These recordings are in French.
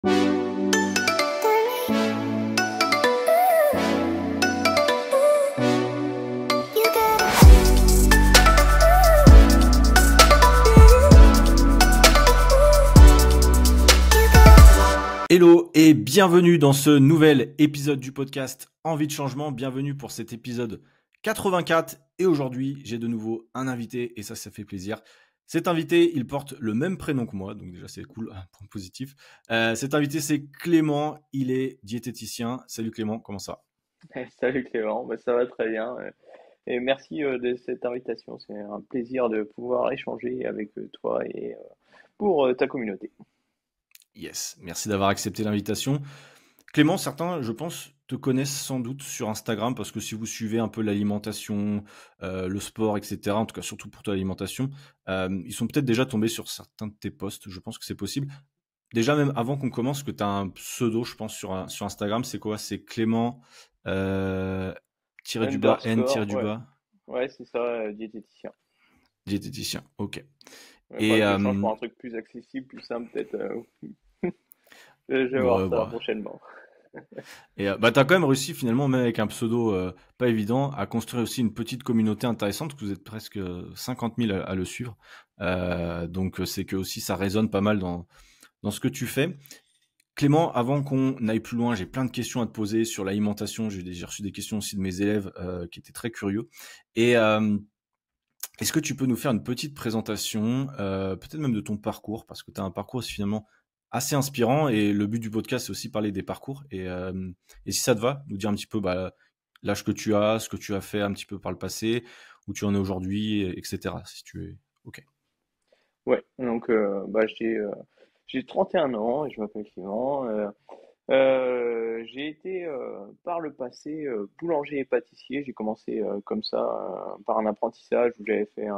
Hello et bienvenue dans ce nouvel épisode du podcast Envie de changement. Bienvenue pour cet épisode 84 et aujourd'hui j'ai de nouveau un invité et ça fait plaisir. Cet invité il porte le même prénom que moi, donc déjà c'est cool, un point positif. Cet invité c'est Clément, il est diététicien. Salut Clément, comment ça va? Salut Clément, ça va très bien. Et merci de cette invitation. C'est un plaisir de pouvoir échanger avec toi et pour ta communauté. Yes, merci d'avoir accepté l'invitation. Clément, certains, je pense, te connaissent sans doute sur Instagram parce que si vous suivez un peu l'alimentation, le sport, etc., en tout cas surtout pour toi l'alimentation, ils sont peut-être déjà tombés sur certains de tes posts. Je pense que c'est possible. Déjà, même avant qu'on commence, que tu as un pseudo, je pense, sur Instagram, c'est quoi? C'est Clément, tiré du bas, N, tiré Underscore, du bas, ouais, c'est ça, diététicien. diététicien. Ok. Il faudrait Et, que je change pour un truc plus accessible, plus simple, peut-être. Je vais voir ouais, ça bah. prochainement. Et bah, t'as quand même réussi finalement, même avec un pseudo pas évident, à construire aussi une petite communauté intéressante, que vous êtes presque 50 000 à le suivre. Donc c'est que aussi ça résonne pas mal dans ce que tu fais. Clément, avant qu'on aille plus loin, j'ai plein de questions à te poser sur l'alimentation. J'ai reçu des questions aussi de mes élèves qui étaient très curieux. Et est-ce que tu peux nous faire une petite présentation, peut-être même de ton parcours, parce que tu as un parcours aussi finalement assez inspirant et le but du podcast c'est aussi parler des parcours et si ça te va, nous dire un petit peu bah, l'âge que tu as, ce que tu as fait un petit peu par le passé, où tu en es aujourd'hui, etc. Si tu es ok. Ouais, donc j'ai 31 ans et je m'appelle Clément. J'ai été par le passé boulanger et pâtissier. J'ai commencé comme ça par un apprentissage où j'avais fait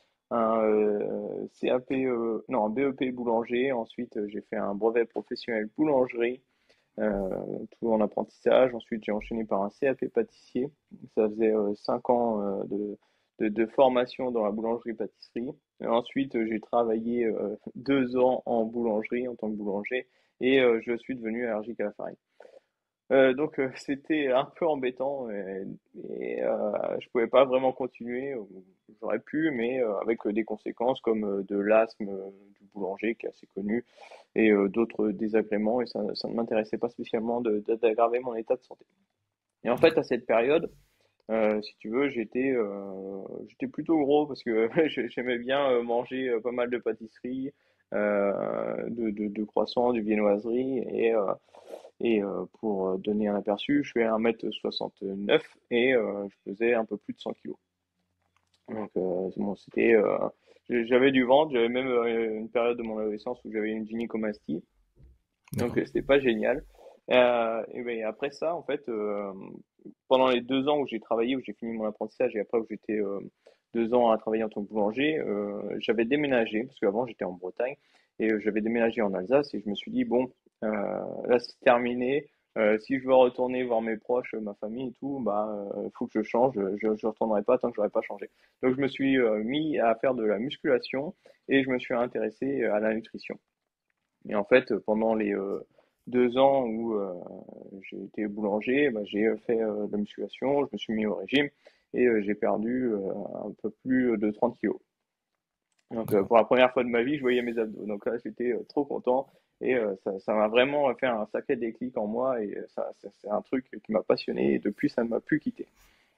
un CAP, non, un BEP boulanger. Ensuite, j'ai fait un brevet professionnel boulangerie, tout en apprentissage. Ensuite, j'ai enchaîné par un CAP pâtissier. Ça faisait 5 ans de formation dans la boulangerie-pâtisserie. Et ensuite, j'ai travaillé 2 ans en boulangerie en tant que boulanger et je suis devenu allergique à la farine. C'était un peu embêtant et je pouvais pas vraiment continuer. J'aurais pu, mais avec des conséquences comme de l'asthme du boulanger qui est assez connu et d'autres désagréments et ça ne m'intéressait pas spécialement d'aggraver mon état de santé. Et en fait, à cette période, si tu veux, j'étais plutôt gros parce que j'aimais bien manger pas mal de pâtisseries, de croissants, de viennoiseries et pour donner un aperçu, je fais 1,69 m et je pesais un peu plus de 100 kilos. Donc bon, j'avais du ventre, j'avais même une période de mon adolescence où j'avais une gynécomastie, donc D'accord. c'était pas génial. Et ben après ça, en fait, pendant les 2 ans où j'ai travaillé, où j'ai fini mon apprentissage et après où j'étais 2 ans à travailler en tant que boulanger, j'avais déménagé parce qu'avant j'étais en Bretagne et j'avais déménagé en Alsace et je me suis dit bon, là c'est terminé. Si je veux retourner voir mes proches, ma famille et tout, bah faut que je change. Je retournerai pas tant que j'aurai pas changé. Donc je me suis mis à faire de la musculation et je me suis intéressé à la nutrition. Et en fait, pendant les 2 ans où j'ai été boulanger, bah, j'ai fait de la musculation, je me suis mis au régime et j'ai perdu un peu plus de 30 kilos. Donc D'accord. pour la première fois de ma vie, je voyais mes abdos. Donc là, j'étais trop content et ça m'a vraiment fait un sacré déclic en moi et c'est un truc qui m'a passionné et depuis, ça ne m'a plus quitté.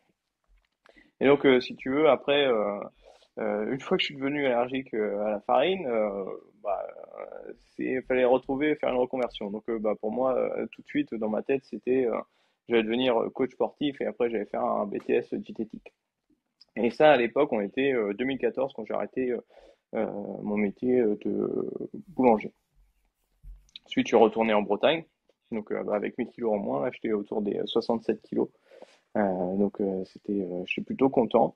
Et donc, si tu veux, après, une fois que je suis devenu allergique à la farine, bah, fallait retrouver, faire une reconversion. Donc, bah, pour moi, tout de suite, dans ma tête, c'était, j'allais devenir coach sportif et après, j'allais faire un BTS diététique. Et ça, à l'époque, on était 2014 quand j'ai arrêté mon métier de boulanger. Ensuite, je suis retourné en Bretagne. Donc, bah, avec mes kilos en moins, là, j'étais autour des 67 kilos. Je suis plutôt content.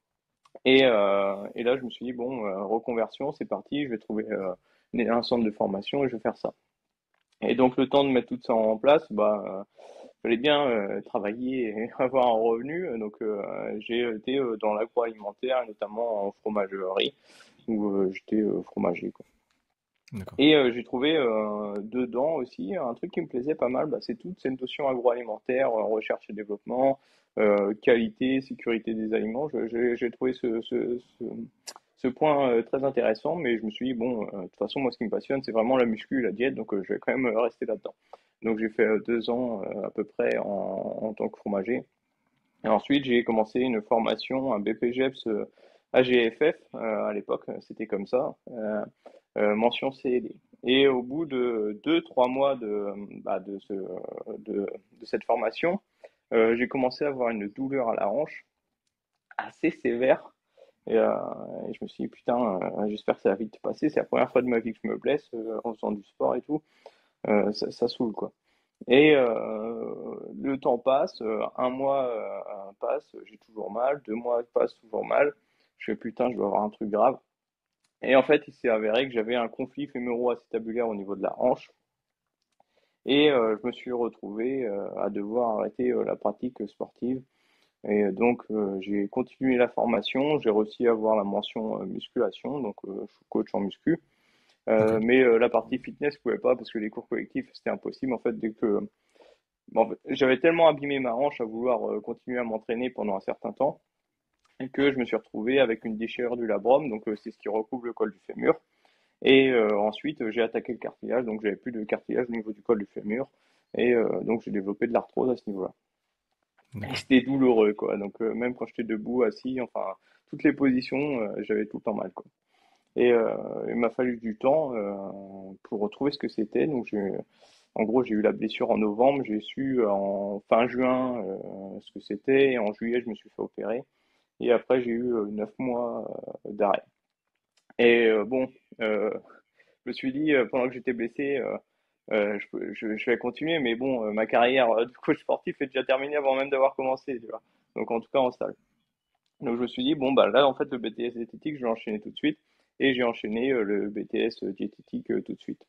Et là, je me suis dit, bon, reconversion, c'est parti, je vais trouver un centre de formation et je vais faire ça. Et donc, le temps de mettre tout ça en place, bah, fallait bien travailler et avoir un revenu. Donc, j'ai été dans l'agroalimentaire, et notamment en fromagerie, où j'étais fromager, quoi. D'accord. Et j'ai trouvé dedans aussi un truc qui me plaisait pas mal, bah, c'est toutes ces notions agroalimentaires, recherche et développement, qualité, sécurité des aliments. J'ai trouvé ce point très intéressant, mais je me suis dit, bon, de toute façon, moi, ce qui me passionne, c'est vraiment la muscu, la diète, donc je vais quand même rester là-dedans. Donc j'ai fait 2 ans à peu près en tant que fromager. Et ensuite, j'ai commencé une formation, un BPGEPS AGFF, à l'époque, c'était comme ça, mention CED. Et au bout de 2, 3 mois de cette formation, j'ai commencé à avoir une douleur à la hanche assez sévère. Et, euh, et je me suis dit, putain, j'espère que ça va vite passer. C'est la première fois de ma vie que je me blesse en faisant du sport et tout. Ça saoule, quoi. Et le temps passe, un mois passe, j'ai toujours mal, 2 mois passent toujours mal. Je fais putain, je dois avoir un truc grave. Et en fait, il s'est avéré que j'avais un conflit fémoro-acétabulaire au niveau de la hanche. Et je me suis retrouvé à devoir arrêter la pratique sportive. Et donc, j'ai continué la formation. J'ai réussi à avoir la mention musculation, donc je suis coach en muscu. Ok. Mais la partie fitness, je pouvais pas parce que les cours collectifs, c'était impossible. En fait, dès que bon, en fait, j'avais tellement abîmé ma hanche à vouloir continuer à m'entraîner pendant un certain temps que je me suis retrouvé avec une déchirure du labrum, donc c'est ce qui recouvre le col du fémur. Et ensuite, j'ai attaqué le cartilage, donc j'avais plus de cartilage au niveau du col du fémur. Et donc j'ai développé de l'arthrose à ce niveau-là. Et D'accord. c'était douloureux, quoi. Donc même quand j'étais debout, assis, enfin, toutes les positions, j'avais tout le temps mal, quoi. Et il m'a fallu du temps pour retrouver ce que c'était. Donc en gros, j'ai eu la blessure en novembre, j'ai su en fin juin ce que c'était, et en juillet, je me suis fait opérer. Et après, j'ai eu 9 mois d'arrêt. Et bon, je me suis dit, pendant que j'étais blessé, je vais continuer, mais bon, ma carrière de coach sportif est déjà terminée avant même d'avoir commencé, tu vois. Donc en tout cas en salle. Donc je me suis dit, bon, bah là, en fait, le BTS diététique, je vais enchaîner tout de suite. Et j'ai enchaîné le BTS diététique tout de suite.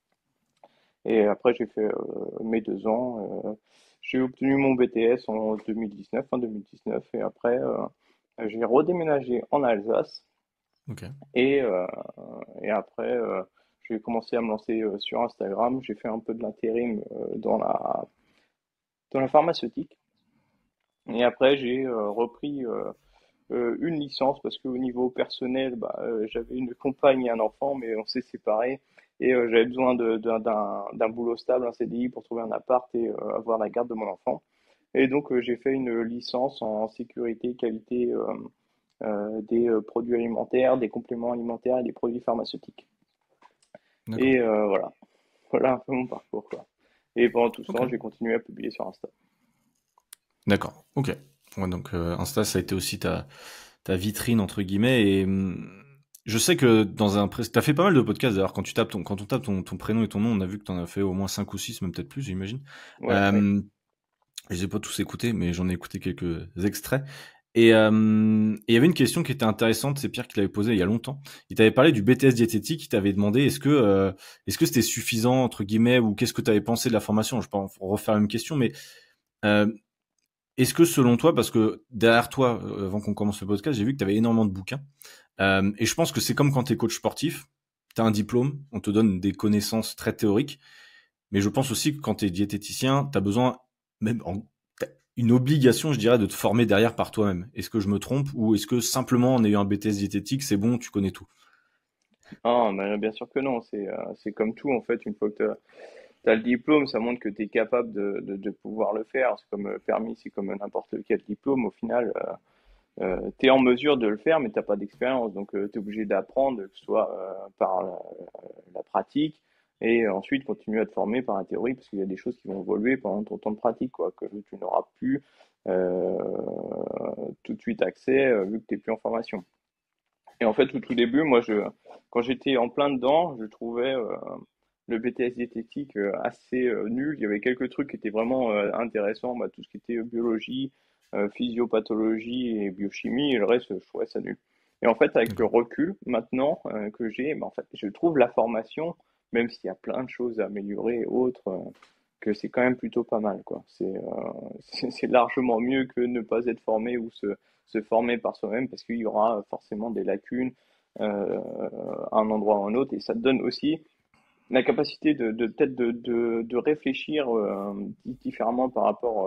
Et après, j'ai fait mes 2 ans. J'ai obtenu mon BTS en 2019, fin 2019. Et après, j'ai redéménagé en Alsace. Ok. Et, euh, et après, j'ai commencé à me lancer sur Instagram. J'ai fait un peu de l'intérim dans la pharmaceutique. Et après, j'ai repris une licence parce qu'au niveau personnel, bah, j'avais une compagne et un enfant, mais on s'est séparés. Et j'avais besoin d'un boulot stable, un CDI pour trouver un appart et avoir la garde de mon enfant. Et donc, j'ai fait une licence en sécurité, qualité des produits alimentaires, des compléments alimentaires et des produits pharmaceutiques. D'accord. Et voilà un peu mon parcours, quoi. Et pendant tout ce Ok. temps, j'ai continué à publier sur Insta. D'accord. Ok. Ouais, donc Insta, ça a été aussi ta vitrine entre guillemets. Et je sais que t'as fait pas mal de podcasts. D'ailleurs, quand on tape ton prénom et ton nom, on a vu que t'en as fait au moins 5 ou 6, même peut-être plus, j'imagine. Ouais, ouais. Euh, je les ai pas tous écoutés, mais j'en ai écouté quelques extraits. Et il y avait une question qui était intéressante, c'est Pierre qui l'avait posée il y a longtemps. Il t'avait parlé du BTS diététique, il t'avait demandé est-ce que c'était suffisant entre guillemets ou qu'est-ce que tu avais pensé de la formation. Je peux en refaire la même question, mais euh, est-ce que selon toi, parce que derrière toi, avant qu'on commence le podcast, j'ai vu que tu avais énormément de bouquins, et je pense que c'est comme quand tu es coach sportif, tu as un diplôme, on te donne des connaissances très théoriques, mais je pense aussi que quand tu es diététicien, tu as besoin, même t'as une obligation, je dirais, de te former derrière par toi-même. Est-ce que je me trompe ou est-ce que simplement en ayant un BTS diététique, c'est bon, tu connais tout? Ah, bah, bien sûr que non, c'est comme tout en fait, une fois que tu as le diplôme, ça montre que tu es capable de pouvoir le faire. C'est comme permis, c'est comme n'importe quel diplôme. Au final, tu es en mesure de le faire, mais t'as pas d'expérience. Donc, tu es obligé d'apprendre, que ce soit par la pratique, et ensuite continuer à te former par la théorie, parce qu'il y a des choses qui vont évoluer pendant ton temps de pratique, quoi, que tu n'auras plus euh, tout de suite accès, vu que tu n'es plus en formation. Et en fait, au tout début, moi, quand j'étais en plein dedans, je trouvais le BTS diététique assez nul. Il y avait quelques trucs qui étaient vraiment intéressants, bah, tout ce qui était biologie, physiopathologie et biochimie, et le reste, je trouvais ça nul. Et en fait, avec le D'accord. recul maintenant que j'ai, bah, en fait, je trouve la formation, même s'il y a plein de choses à améliorer et autres, que c'est quand même plutôt pas mal, quoi. C'est largement mieux que ne pas être formé ou se former par soi-même parce qu'il y aura forcément des lacunes à un endroit ou à un autre et ça te donne aussi la capacité peut-être de réfléchir différemment par rapport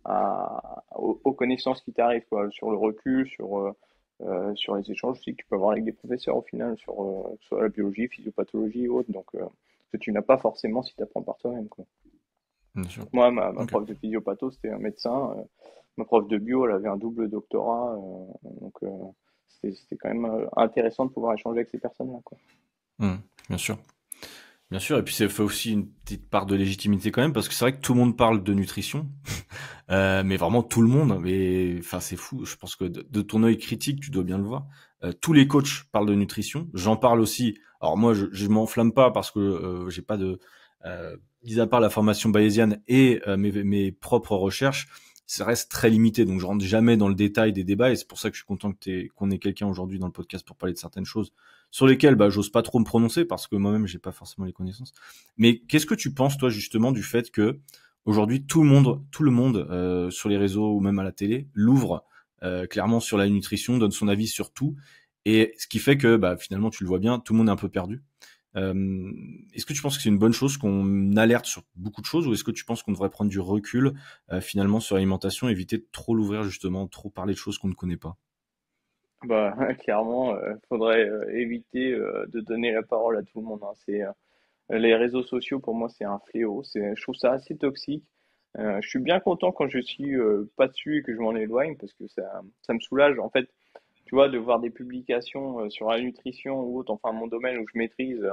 aux connaissances qui t'arrivent, quoi, sur le recul, sur les échanges aussi que tu peux avoir avec des professeurs au final, sur que ce soit la biologie, physiopathologie ou autre, donc que tu n'as pas forcément si tu apprends par toi-même, quoi. Bien sûr. Moi, ma Ok. prof de physiopatho, c'était un médecin. Ma prof de bio, elle avait un double doctorat. Donc, c'était quand même intéressant de pouvoir échanger avec ces personnes-là, quoi. Hmm, bien sûr. Bien sûr, et puis ça fait aussi une petite part de légitimité quand même, parce que c'est vrai que tout le monde parle de nutrition, mais vraiment tout le monde, mais enfin c'est fou, je pense que de ton œil critique, tu dois bien le voir. Tous les coachs parlent de nutrition, j'en parle aussi. Alors moi, je m'enflamme pas parce que j'ai pas de, mis à part la formation bayésienne et mes propres recherches, ça reste très limité, donc je rentre jamais dans le détail des débats, et c'est pour ça que je suis content qu'on ait quelqu'un aujourd'hui dans le podcast pour parler de certaines choses sur lesquelles bah, j'ose pas trop me prononcer parce que moi-même j'ai pas forcément les connaissances. Mais qu'est-ce que tu penses toi justement du fait que aujourd'hui tout le monde sur les réseaux ou même à la télé l'ouvre clairement sur la nutrition, donne son avis sur tout, et ce qui fait que bah, finalement tu le vois bien, tout le monde est un peu perdu. Est-ce que tu penses que c'est une bonne chose qu'on alerte sur beaucoup de choses, ou est-ce que tu penses qu'on devrait prendre du recul finalement sur l'alimentation, éviter de trop l'ouvrir justement, trop parler de choses qu'on ne connaît pas? Bah, clairement, faudrait éviter de donner la parole à tout le monde, hein. Les réseaux sociaux, pour moi, c'est un fléau. Je trouve ça assez toxique. Je suis bien content quand je suis pas dessus et que je m'en éloigne parce que ça me soulage. En fait, tu vois, de voir des publications sur la nutrition ou autre, enfin mon domaine où je maîtrise,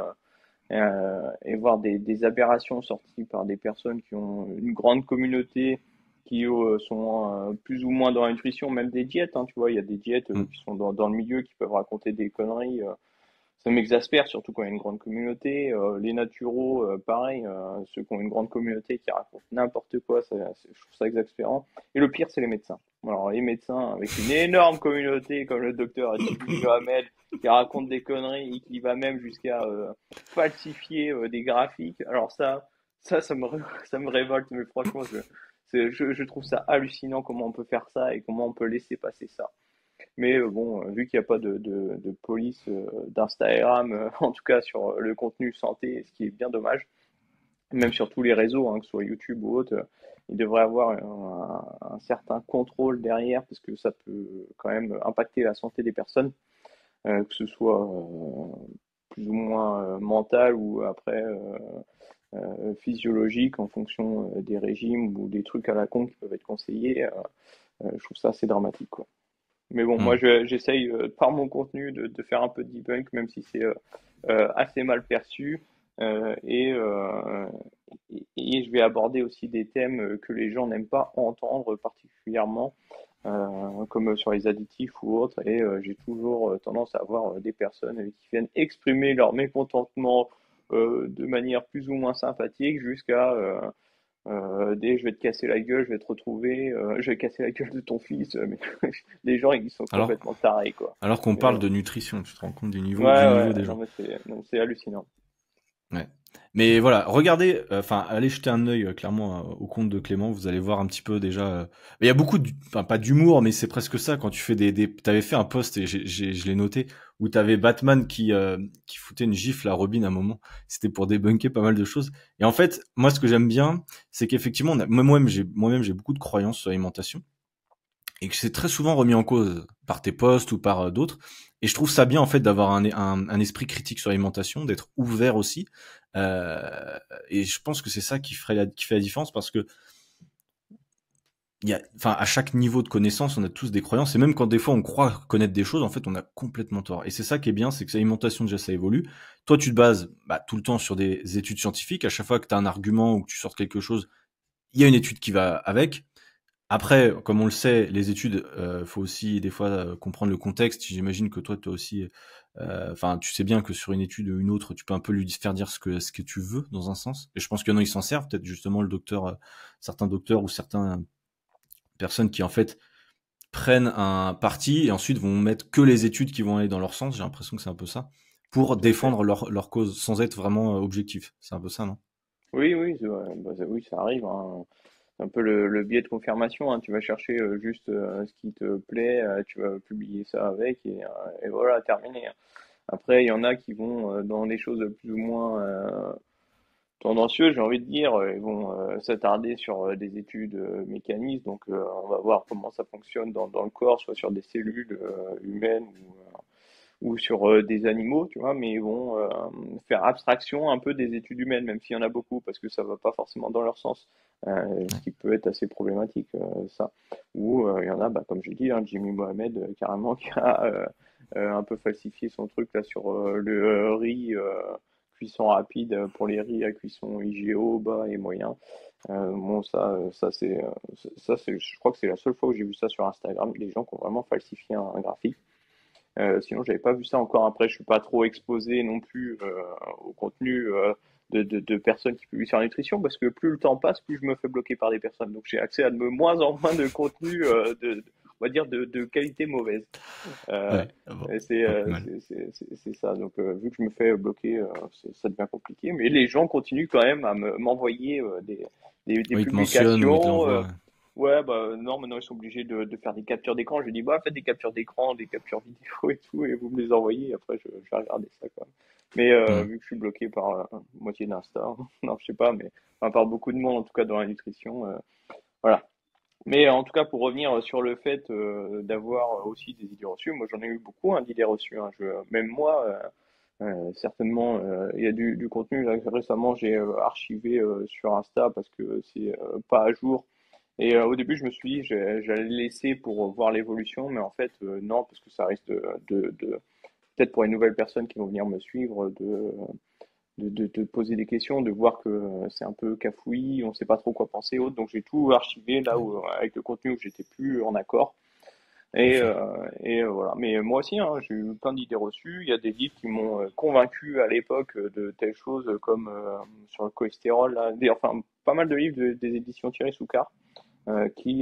et voir des aberrations sorties par des personnes qui ont une grande communauté, qui sont plus ou moins dans la nutrition, même des diètes, hein, tu vois, il y a des diètes Mm, qui sont dans le milieu qui peuvent raconter des conneries. Ça m'exaspère, surtout quand il y a une grande communauté. Les naturaux, pareil, ceux qui ont une grande communauté qui racontent n'importe quoi, je trouve ça exaspérant. Et le pire, c'est les médecins. Alors, les médecins avec une énorme communauté, comme le docteur Djibril Johamed, qui raconte des conneries et qui va même jusqu'à falsifier des graphiques. Alors ça me révolte, mais franchement, je trouve ça hallucinant comment on peut faire ça et comment on peut laisser passer ça. Mais bon, vu qu'il n'y a pas de police d'Instagram, en tout cas sur le contenu santé, ce qui est bien dommage, même sur tous les réseaux, hein, que ce soit YouTube ou autre, il devrait avoir un certain contrôle derrière parce que ça peut quand même impacter la santé des personnes, que ce soit plus ou moins mental ou après physiologique en fonction des régimes ou des trucs à la con qui peuvent être conseillés. Je trouve ça assez dramatique, quoi. Mais bon, moi, mm. j'essaye par mon contenu de faire un peu de debunk, même si c'est assez mal perçu. Euh, et, euh, et je vais aborder aussi des thèmes que les gens n'aiment pas entendre particulièrement, comme sur les additifs ou autres. Et j'ai toujours tendance à avoir des personnes qui viennent exprimer leur mécontentement de manière plus ou moins sympathique jusqu'à je vais te casser la gueule, je vais te retrouver, je vais casser la gueule de ton fils. Mais les gens, ils sont Alors, complètement tarés, quoi. alors qu'on Mais, parle de nutrition, tu te rends compte ouais, du ouais, niveau des non, gens. mais non, c'est hallucinant. Ouais. Mais voilà, regardez, enfin, allez jeter un œil clairement au compte de Clément. Vous allez voir un petit peu déjà. Il y a beaucoup, enfin pas d'humour, mais c'est presque ça quand tu fais T'avais fait un post et je l'ai noté où t'avais Batman qui foutait une gifle à Robin à un moment. C'était pour débunker pas mal de choses. Et en fait, moi, ce que j'aime bien, c'est qu'effectivement, moi-même, j'ai beaucoup de croyances sur l'alimentation, et que c'est très souvent remis en cause par tes posts ou par d'autres. Et je trouve ça bien en fait d'avoir un esprit critique sur l'alimentation, d'être ouvert aussi. Et je pense que c'est ça qui fait la différence, parce que enfin, à chaque niveau de connaissance, on a tous des croyances, et même quand des fois on croit connaître des choses, en fait, on a complètement tort. Et c'est ça qui est bien, c'est que l'alimentation déjà ça évolue. Toi, tu te bases bah, tout le temps sur des études scientifiques. À chaque fois que tu as un argument ou que tu sors quelque chose, il y a une étude qui va avec. Après, comme on le sait, les études, faut aussi des fois comprendre le contexte. J'imagine que toi, tu aussi, enfin, tu sais bien que sur une étude ou une autre, tu peux un peu lui faire dire ce que tu veux dans un sens. Et je pense qu'il y en a, ils s'en servent. Peut-être justement le docteur, certains docteurs ou certaines personnes qui en fait prennent un parti et ensuite vont mettre que les études qui vont aller dans leur sens. J'ai l'impression que c'est un peu ça, pour Tout à fait. défendre leur cause sans être vraiment objectif. C'est un peu ça, non? Oui, oui, bah, oui, ça arrive, hein. C'est un peu le biais de confirmation, hein. Tu vas chercher juste ce qui te plaît, tu vas publier ça avec, et voilà, terminé, hein. Après, il y en a qui vont dans des choses plus ou moins tendancieux, j'ai envie de dire. Ils vont s'attarder sur des études mécanistes, donc on va voir comment ça fonctionne dans le corps, soit sur des cellules humaines ou sur des animaux, tu vois, mais ils vont faire abstraction un peu des études humaines, même s'il y en a beaucoup, parce que ça va pas forcément dans leur sens, ce Ouais. qui peut être assez problématique, ça. Ou il y en a, bah, comme je dis, hein, Jimmy Mohamed, carrément, qui a un peu falsifié son truc là sur le riz, cuisson rapide pour les riz à cuisson IGO, bas et moyen. Bon, je crois que c'est la seule fois où j'ai vu ça sur Instagram, des gens qui ont vraiment falsifié un graphique. Sinon, j'avais pas vu ça encore. Après, je suis pas trop exposé non plus au contenu de personnes qui publient sur la nutrition parce que plus le temps passe, plus je me fais bloquer par des personnes. Donc, j'ai accès à de moins en moins de contenu on va dire, de qualité mauvaise. Euh, Ouais, bon, et pas plus mal. c'est ça. Donc, vu que je me fais bloquer, ça devient compliqué. Mais les gens continuent quand même à m'envoyer des Oui, ils te mentionnent ou ils te publications. l'envoient. Ouais, bah non, maintenant ils sont obligés de faire des captures d'écran. Je lui dis, bah faites des captures d'écran, des captures vidéo et tout, et vous me les envoyez. Après, je vais regarder ça, quoi. Mais Hmm. vu que je suis bloqué par moitié d'Insta, non, je sais pas, mais enfin, par beaucoup de monde, en tout cas dans la nutrition, voilà. Mais en tout cas, pour revenir sur le fait d'avoir aussi des idées reçues, moi j'en ai eu beaucoup hein, d'idées reçues. Hein. Même moi, certainement, il y a du contenu là, que récemment j'ai archivé sur Insta parce que c'est pas à jour. Et au début, je me suis dit, j'allais le laisser pour voir l'évolution, mais en fait, non, parce que ça risque peut-être pour les nouvelles personnes qui vont venir me suivre, de poser des questions, de voir que c'est un peu cafouillis, on sait pas trop quoi penser, autre. Donc j'ai tout archivé là où, avec le contenu où j'étais plus en accord. Bien Et, sûr. euh, voilà. Mais moi aussi, hein, j'ai eu plein d'idées reçues. Il y a des livres qui m'ont convaincu à l'époque de telles choses comme sur le cholestérol, là, enfin pas mal de livres des éditions Thierry Soucard qui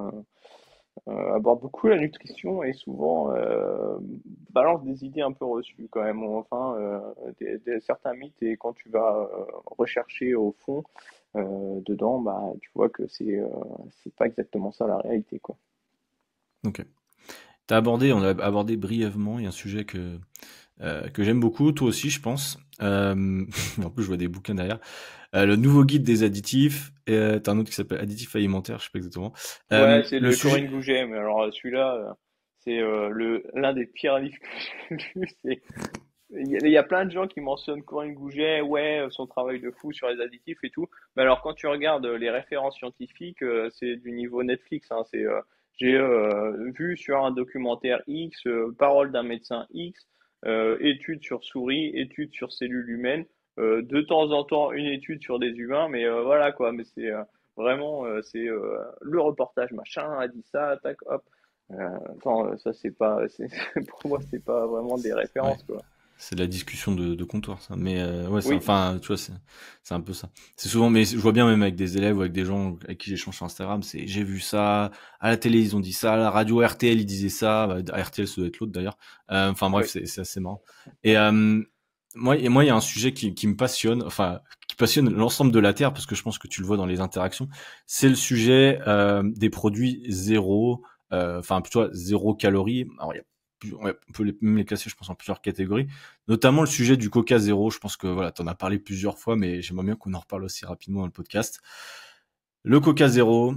aborde beaucoup la nutrition et souvent balance des idées un peu reçues quand même. Enfin, certains mythes et quand tu vas rechercher au fond dedans, bah tu vois que c'est pas exactement ça la réalité, quoi. Ok. On a abordé brièvement, il y a un sujet que j'aime beaucoup, toi aussi, je pense. En plus, je vois des bouquins derrière. Le nouveau guide des additifs. T'as un autre qui s'appelle Additifs alimentaires, je sais pas exactement. Ouais, c'est Le le sujet. Corinne Gouget, mais alors celui-là, c'est le l'un des pires livres que j'ai lu. Il y a plein de gens qui mentionnent Corinne Gouget, ouais, son travail de fou sur les additifs et tout. Mais alors quand tu regardes les références scientifiques, c'est du niveau Netflix. Hein, j'ai vu sur un documentaire X, parole d'un médecin X, études sur souris, études sur cellules humaines, de temps en temps une étude sur des humains, mais voilà quoi. Mais c'est vraiment c'est le reportage machin a dit ça, tac, hop. Attends, ça c'est pas, pour moi c'est pas vraiment des Ouais. références quoi. C'est de la discussion de comptoir, ça. Mais ouais, Oui, enfin, tu vois, c'est un peu ça. C'est souvent, mais je vois bien même avec des élèves ou avec des gens avec qui j'échange sur Instagram, c'est j'ai vu ça, à la télé ils ont dit ça, à la radio RTL ils disaient ça, RTL ça doit être l'autre d'ailleurs. Enfin bref, oui. c'est assez marrant. Et moi il y a un sujet qui me passionne, enfin qui passionne l'ensemble de la Terre parce que je pense que tu le vois dans les interactions, c'est le sujet des produits zéro, enfin tu vois zéro calorie. Alors il y a ouais, on peut même les classer, je pense, en plusieurs catégories. Notamment le sujet du Coca Zéro. Je pense que voilà, t'en as parlé plusieurs fois, mais j'aimerais bien qu'on en reparle aussi rapidement dans le podcast. Le Coca Zéro,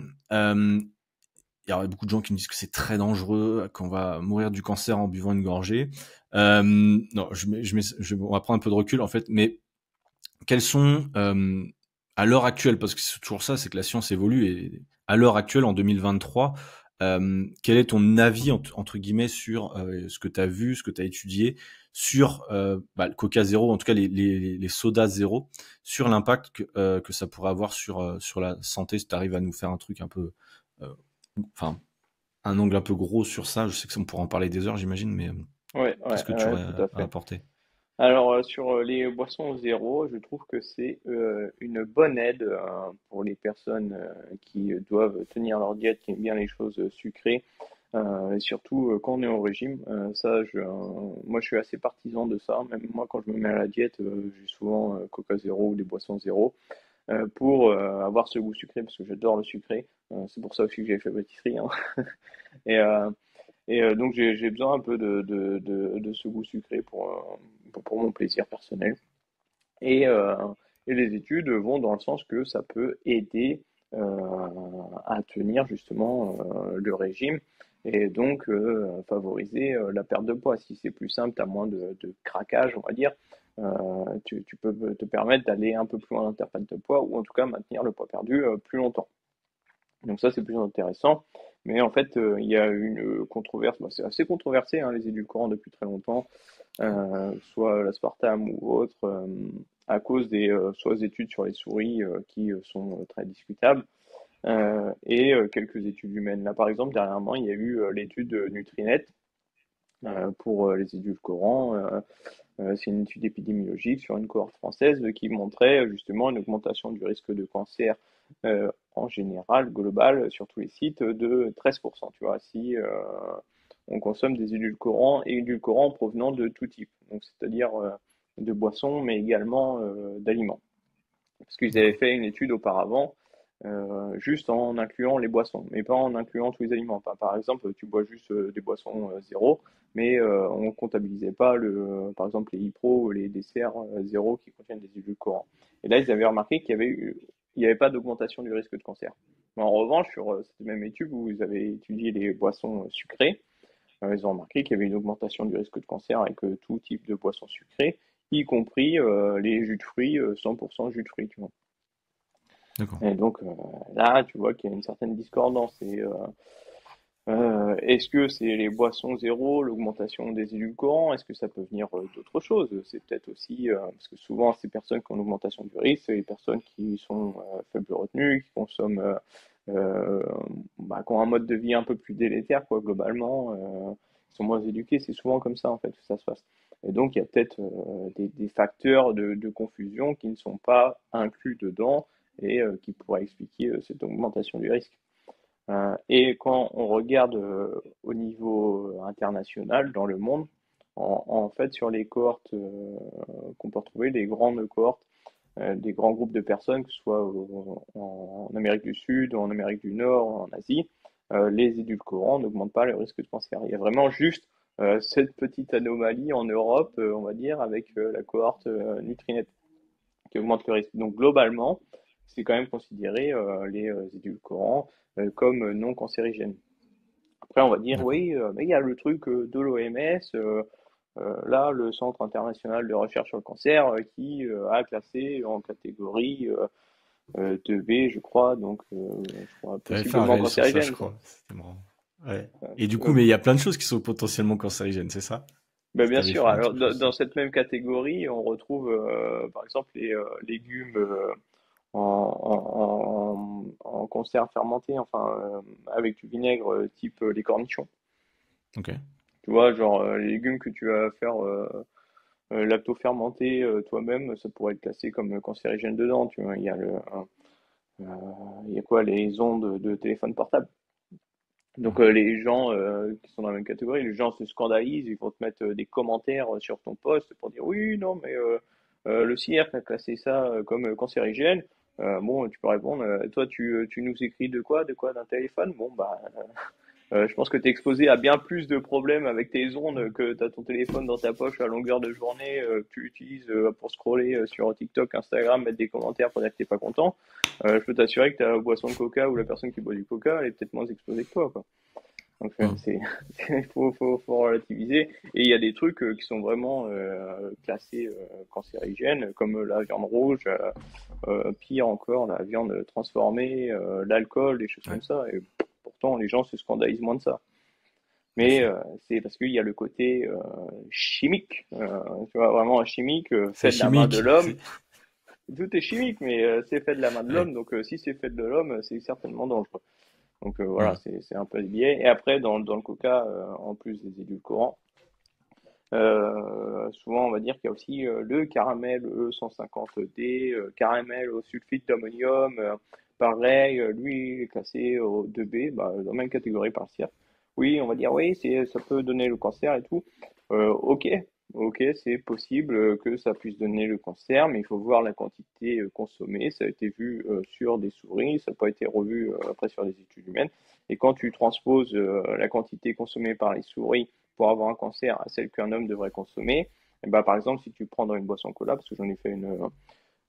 il y a beaucoup de gens qui me disent que c'est très dangereux, qu'on va mourir du cancer en buvant une gorgée. Non, on va prendre un peu de recul en fait, mais quels sont à l'heure actuelle, parce que c'est toujours ça, c'est que la science évolue et à l'heure actuelle en 2023, quel est ton avis entre guillemets sur ce que tu as vu, ce que tu as étudié sur le Coca zéro, en tout cas les sodas zéro, sur l'impact que ça pourrait avoir sur la santé, si tu arrives à nous faire un truc un peu, euh, enfin un angle un peu gros sur ça. Je sais que on pourra en parler des heures, j'imagine, mais Ouais, qu'est-ce ouais, que tu ouais, aurais tout à à fait. apporter? Alors, sur les boissons zéro, je trouve que c'est une bonne aide pour les personnes qui doivent tenir leur diète, qui aiment bien les choses sucrées, et surtout quand on est au régime. Moi, je suis assez partisan de ça. Même moi, quand je me mets à la diète, j'ai souvent Coca zéro ou des boissons zéro pour avoir ce goût sucré, parce que j'adore le sucré. C'est pour ça aussi que j'ai fait pâtisserie. Hein. Et, donc j'ai besoin un peu de ce goût sucré pour mon plaisir personnel. Et, Et les études vont dans le sens que ça peut aider à tenir justement le régime et donc favoriser la perte de poids. Si c'est plus simple, tu as moins de craquage, on va dire. Tu peux te permettre d'aller un peu plus loin dans ta perte de poids ou en tout cas maintenir le poids perdu plus longtemps. Donc ça, c'est plus intéressant. Mais en fait, il y a une controverse, bah, c'est assez controversé, hein, les édulcorants depuis très longtemps, soit l'aspartame ou autre, à cause des soit des études sur les souris qui sont très discutables, et quelques études humaines. Là, par exemple, dernièrement, il y a eu l'étude Nutrinet pour les édulcorants. C'est une étude épidémiologique sur une cohorte française qui montrait justement une augmentation du risque de cancer en général, global, sur tous les sites de 13%. Tu vois, si on consomme des édulcorants et édulcorants provenant de tout type, donc c'est-à-dire de boissons, mais également d'aliments. Parce qu'ils avaient D'accord. fait une étude auparavant juste en incluant les boissons, mais pas en incluant tous les aliments. Enfin, par exemple, tu bois juste des boissons zéro, mais on ne comptabilisait pas, par exemple, les Ipro ou les desserts zéro qui contiennent des édulcorants. Et là, ils avaient remarqué il n'y avait pas d'augmentation du risque de cancer. Mais en revanche, sur cette même étude où ils avaient étudié les boissons sucrées, ils ont remarqué qu'il y avait une augmentation du risque de cancer avec tout type de boissons sucrées, y compris les jus de fruits, 100% jus de fruits, tu vois. D'accord. Et donc là, tu vois qu'il y a une certaine discordance. Est-ce que c'est les boissons zéro, l'augmentation des édulcorants? Est-ce que ça peut venir d'autre chose? C'est peut-être aussi, parce que souvent ces personnes qui ont une augmentation du risque, c'est les personnes qui sont faibles retenues, qui consomment, euh, bah, qui ont un mode de vie un peu plus délétère, quoi, globalement, qui sont moins éduqués. C'est souvent comme ça, en fait, que ça se passe. Et donc, il y a peut-être des facteurs de confusion qui ne sont pas inclus dedans et qui pourraient expliquer cette augmentation du risque. Et quand on regarde au niveau international, dans le monde, en fait, sur les cohortes qu'on peut retrouver, les grandes cohortes, des grands groupes de personnes, que ce soit en Amérique du Sud, en Amérique du Nord, en Asie, les édulcorants n'augmentent pas le risque de cancer. Il y a vraiment juste cette petite anomalie en Europe, on va dire, avec la cohorte Nutrinet qui augmente le risque. Donc globalement, c'est quand même considéré les édulcorants comme non cancérigènes. Après, on va dire, D'accord. oui, mais il y a le truc de l'OMS, là, le Centre international de recherche sur le cancer, qui a classé en catégorie 2B, je crois, donc je crois T'avais fait un possiblement réel sur ça, je cancérigène, quoi. crois. C'était marrant. Ouais. Et du coup, Euh, mais il y a plein de choses qui sont potentiellement cancérigènes, c'est ça? Ben bien T'avais sûr, fait un alors truc dans là-dessus. cette même catégorie, on retrouve par exemple les légumes en conserve fermentée, enfin avec du vinaigre type les cornichons. Ok. Tu vois, genre les légumes que tu vas faire lacto-fermenter toi-même, ça pourrait être classé comme cancérigène dedans. Tu vois, euh, il y a quoi, les ondes de téléphone portable. Donc Mhm. les gens qui sont dans la même catégorie, les gens se scandalisent, ils vont te mettre des commentaires sur ton post pour dire oui, non, mais le CIRC a classé ça comme cancérigène. Bon, tu peux répondre, toi tu nous écris de quoi d'un téléphone? Bon, bah je pense que tu es exposé à bien plus de problèmes avec tes ondes que tu as ton téléphone dans ta poche à longueur de journée, que tu utilises pour scroller sur TikTok, Instagram, mettre des commentaires pour dire que t'es pas content. Je peux t'assurer que ta boisson de coca ou la personne qui boit du coca, elle est peut-être moins exposée que toi, quoi. Donc Mhm. il faut relativiser. Et il y a des trucs qui sont vraiment classés cancérigènes, comme la viande rouge, pire encore, la viande transformée, l'alcool, des choses Ouais. comme ça. Et pourtant, les gens se scandalisent moins de ça. Je Mais sais. c'est parce qu'il y a le côté chimique, tu vois, vraiment chimique, C'est fait de la main de chimique. l'homme. Tout est chimique, mais c'est fait de la main de Ouais. l'homme, donc si c'est fait de l'homme, c'est certainement dangereux. Donc voilà, Mhm. c'est un peu le biais. Et après, dans le coca, en plus des édulcorants, souvent on va dire qu'il y a aussi le caramel E150D, caramel au sulfite d'ammonium, pareil, lui il est classé au 2B, bah, dans la même catégorie par le CIRF. Oui, on va dire oui, ça peut donner le cancer et tout. Ok, ok, c'est possible que ça puisse donner le cancer, mais il faut voir la quantité consommée. Ça a été vu sur des souris, ça n'a pas été revu après sur des études humaines. Et quand tu transposes la quantité consommée par les souris pour avoir un cancer à celle qu'un homme devrait consommer, et bah, par exemple, si tu prends dans une boisson cola, parce que j'en ai fait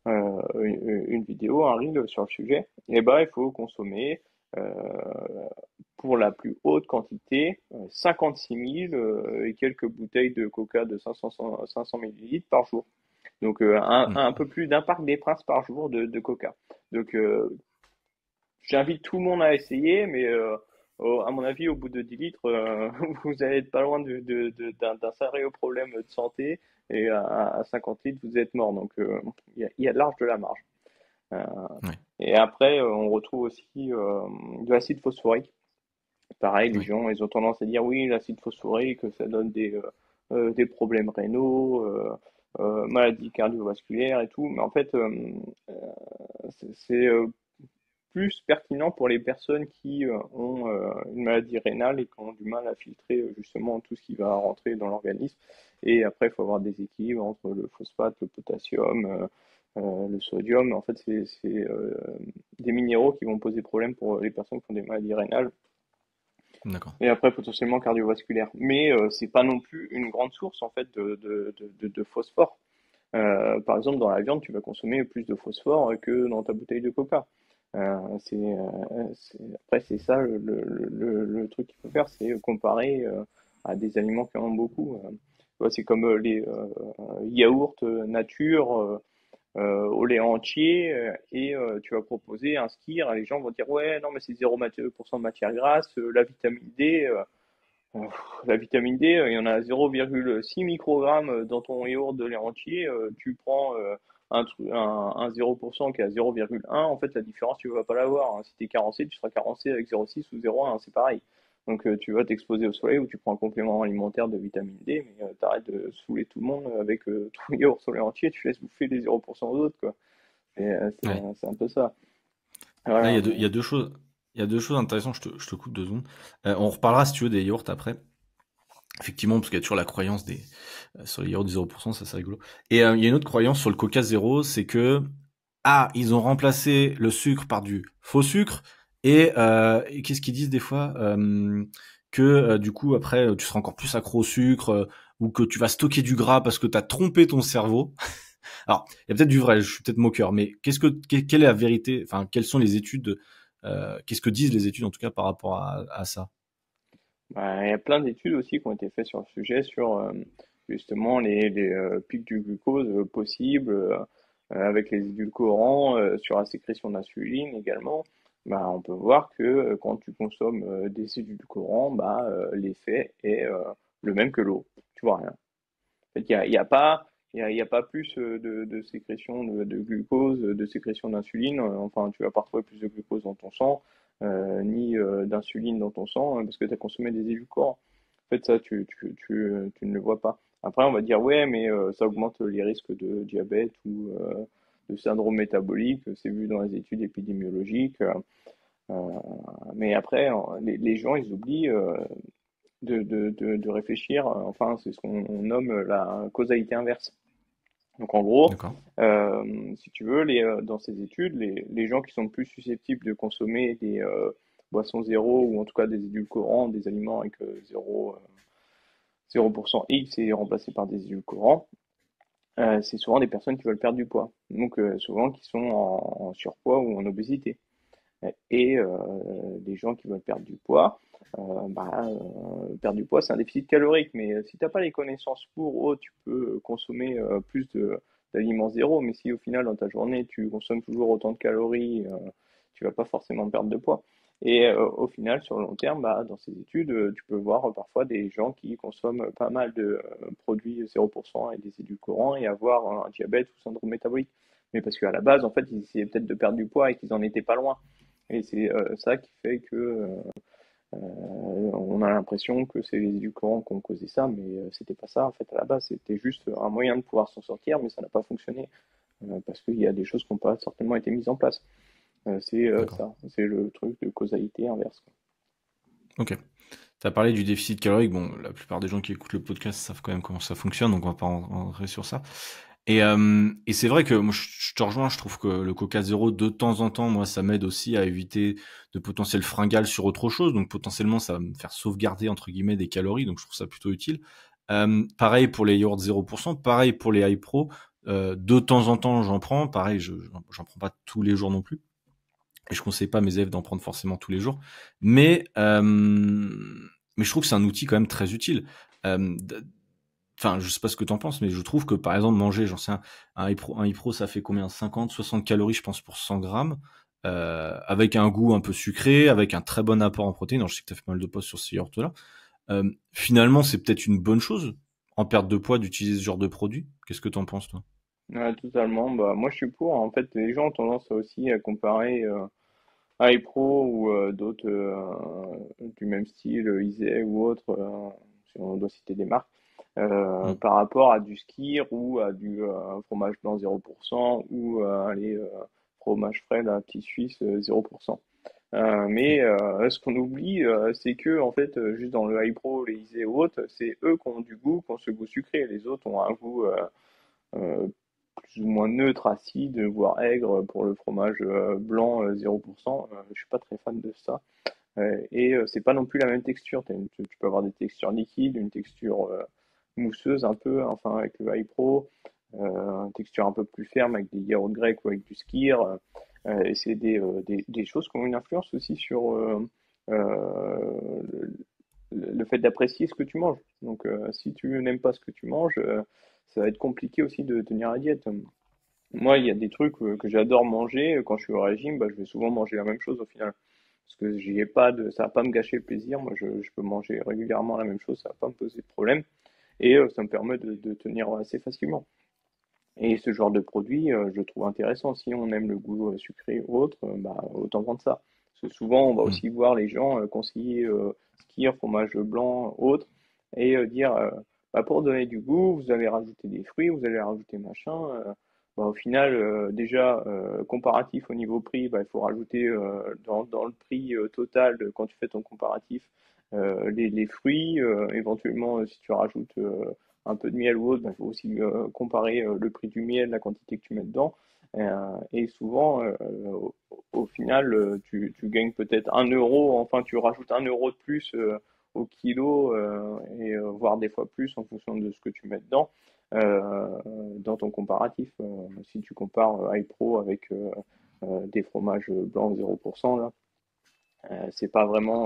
une vidéo, un reel sur le sujet, et ben il faut consommer euh, pour la plus haute quantité 56 000 et quelques bouteilles de coca de 500 millilitres par jour. Donc un peu plus d'un parc des Princes par jour de coca. Donc j'invite tout le monde à essayer, mais à mon avis, au bout de 10 litres, vous allez être pas loin d'un sérieux problème de santé. Et à 50 litres, vous êtes mort. Donc, il y a large de la marge. Euh, Ouais, et après, on retrouve aussi de l'acide phosphorique. Pareil, les ouais. gens, ils ont tendance à dire oui, l'acide phosphorique, ça donne des problèmes rénaux, maladies cardiovasculaires et tout. Mais en fait, c'est plus pertinent pour les personnes qui ont une maladie rénale et qui ont du mal à filtrer justement tout ce qui va rentrer dans l'organisme. Et après, il faut avoir des équilibres entre le phosphate, le potassium, le sodium. En fait, c'est des minéraux qui vont poser problème pour les personnes qui ont des maladies rénales D'accord. et après potentiellement cardiovasculaires. Mais c'est pas non plus une grande source en fait de phosphore. Par exemple, dans la viande, tu vas consommer plus de phosphore que dans ta bouteille de coca. Après, c'est ça le truc qu'il faut faire, c'est comparer à des aliments qui en ont beaucoup. Tu vois, c'est comme les yaourts nature au lait entier et tu vas proposer un skyr. Les gens vont dire ouais, non, mais c'est 0% de matière grasse, la vitamine D, il y en a 0,6 microgrammes dans ton yaourt de lait entier. Tu prends un 0% qui est à 0,1. En fait, la différence, tu ne vas pas l'avoir, hein. Si tu es carencé, tu seras carencé avec 0,6 ou 0,1. C'est pareil. Donc, tu vas t'exposer au soleil ou tu prends un complément alimentaire de vitamine D, mais tu arrêtes de saouler tout le monde avec ton yaourt sur lait entier. Tu laisses bouffer les 0% aux autres, quoi. Et Ouais. c'est un peu ça. Là, Voilà, il y a deux choses. Il y a deux choses intéressantes, je te coupe 2 secondes. On reparlera si tu veux des yaourts après. Effectivement, parce qu'il y a toujours la croyance sur les yaourts du 0%, ça c'est rigolo. Et il y a une autre croyance sur le Coca zéro, c'est que ils ont remplacé le sucre par du faux sucre. Et qu'est-ce qu'ils disent des fois que du coup après tu seras encore plus accro au sucre ou que tu vas stocker du gras parce que tu as trompé ton cerveau. Alors, il y a peut-être du vrai, je suis peut-être moqueur, mais quelle est la vérité, enfin, quelles sont les études, qu'est-ce que disent les études en tout cas par rapport à ça? bah, il y a plein d'études aussi qui ont été faites sur le sujet, sur justement les pics du glucose possibles avec les édulcorants, sur la sécrétion d'insuline également. Bah, on peut voir que quand tu consommes des édulcorants, bah, l'effet est le même que l'eau. Tu vois rien. En fait, il y a pas, il y a pas plus de sécrétion de glucose, de sécrétion d'insuline. Enfin, tu vas pas retrouver plus de glucose dans ton sang, ni d'insuline dans ton sang, parce que tu as consommé des édulcorants. En fait, ça, tu ne le vois pas. Après, on va dire, ouais, mais ça augmente les risques de diabète ou de syndrome métabolique. C'est vu dans les études épidémiologiques. Euh, mais après, les gens, ils oublient de réfléchir. Enfin, c'est ce qu'on nomme la causalité inverse. Donc, en gros, D'accord. si tu veux, dans ces études, les gens qui sont plus susceptibles de consommer des boissons zéro ou en tout cas des édulcorants, des aliments avec 0% X et remplacés par des édulcorants, c'est souvent des personnes qui veulent perdre du poids. Donc, souvent qui sont en surpoids ou en obésité. Et les gens qui veulent perdre du poids, perdre du poids, c'est un déficit calorique. Mais si tu n'as pas les connaissances pour, oh, tu peux consommer plus d'aliments zéro. Mais si au final, dans ta journée, tu consommes toujours autant de calories, tu vas pas forcément perdre de poids. Et au final, sur le long terme, bah, dans ces études, tu peux voir parfois des gens qui consomment pas mal de produits 0% et des édulcorants et avoir un diabète ou syndrome métabolique. Mais parce qu'à la base, en fait, ils essayaient peut-être de perdre du poids et qu'ils en étaient pas loin. Et c'est ça qui fait que on a l'impression que c'est les édulcorants qui ont causé ça, mais c'était pas ça en fait à la base. C'était juste un moyen de pouvoir s'en sortir, mais ça n'a pas fonctionné parce qu'il y a des choses qui n'ont pas certainement été mises en place. C'est D'accord. ça, c'est le truc de causalité inverse, quoi. Ok. Tu as parlé du déficit calorique. Bon, la plupart des gens qui écoutent le podcast savent quand même comment ça fonctionne, donc on va pas rentrer sur ça. Et c'est vrai que moi, je te rejoins, je trouve que le Coca Zéro, de temps en temps, moi, ça m'aide aussi à éviter de potentiels fringales sur autre chose. Donc, potentiellement, ça va me faire sauvegarder, entre guillemets, des calories. Donc, je trouve ça plutôt utile. Pareil pour les yaourts 0%, pareil pour les iPro. De temps en temps, j'en prends. Pareil, j'en prends pas tous les jours non plus. Et je conseille pas à mes élèves d'en prendre forcément tous les jours. Mais, mais je trouve que c'est un outil quand même très utile. Euh, Enfin, je sais pas ce que t'en penses, mais je trouve que par exemple manger, j'en sais un iPro, ça fait combien? 50, 60 calories, je pense, pour 100 grammes, avec un goût un peu sucré, avec un très bon apport en protéines. Alors, je sais que t'as fait pas mal de posts sur ces yaourts-là. Finalement, c'est peut-être une bonne chose en perte de poids d'utiliser ce genre de produit. Qu'est-ce que t'en penses, toi? Ouais, totalement. Bah, moi, je suis pour. En fait, les gens ont tendance aussi à comparer iPro ou d'autres du même style, Isée ou autres, si on doit citer des marques, Hmm. par rapport à du skyr ou à du fromage blanc 0% ou les fromages frais, la petite Suisse 0%. Mais ce qu'on oublie, c'est que en fait, juste dans le iPro, les Isée ou autres, c'est eux qui ont du goût, qui ont ce goût sucré. Les autres ont un goût euh, plus ou moins neutre, acide, voire aigre pour le fromage blanc 0%. Je suis pas très fan de ça. Et c'est pas non plus la même texture. Tu peux avoir des textures liquides, une texture mousseuse un peu, enfin avec le iPro, une texture un peu plus ferme avec des yaourts grecs ou avec du skyr. Et c'est des choses qui ont une influence aussi sur le, le fait d'apprécier ce que tu manges. Donc si tu n'aimes pas ce que tu manges, ça va être compliqué aussi de tenir la diète. Moi, il y a des trucs que j'adore manger. Quand je suis au régime, bah, je vais souvent manger la même chose au final. Parce que j'y ai pas de, ça va pas me gâcher le plaisir. Moi, je peux manger régulièrement la même chose, ça va pas me poser de problème. Et ça me permet de tenir assez facilement. Et ce genre de produit, je le trouve intéressant. Si on aime le goût sucré ou autre, bah, autant vendre ça. Parce que souvent, on va Hmm. aussi voir les gens conseiller skyr, fromage blanc, autre, et dire, bah, pour donner du goût, vous allez rajouter des fruits, vous allez rajouter machin. Bah, au final, déjà, comparatif au niveau prix, bah, il faut rajouter dans le prix total, quand tu fais ton comparatif, les fruits. Éventuellement, si tu rajoutes un peu de miel ou autre, il faut aussi comparer le prix du miel, la quantité que tu mets dedans. Et souvent, au final, tu gagnes peut-être 1 euro, enfin tu rajoutes 1 euro de plus au kilo, et voire des fois plus en fonction de ce que tu mets dedans euh, dans ton comparatif. Si tu compares iPro avec des fromages blancs 0%, là, c'est pas vraiment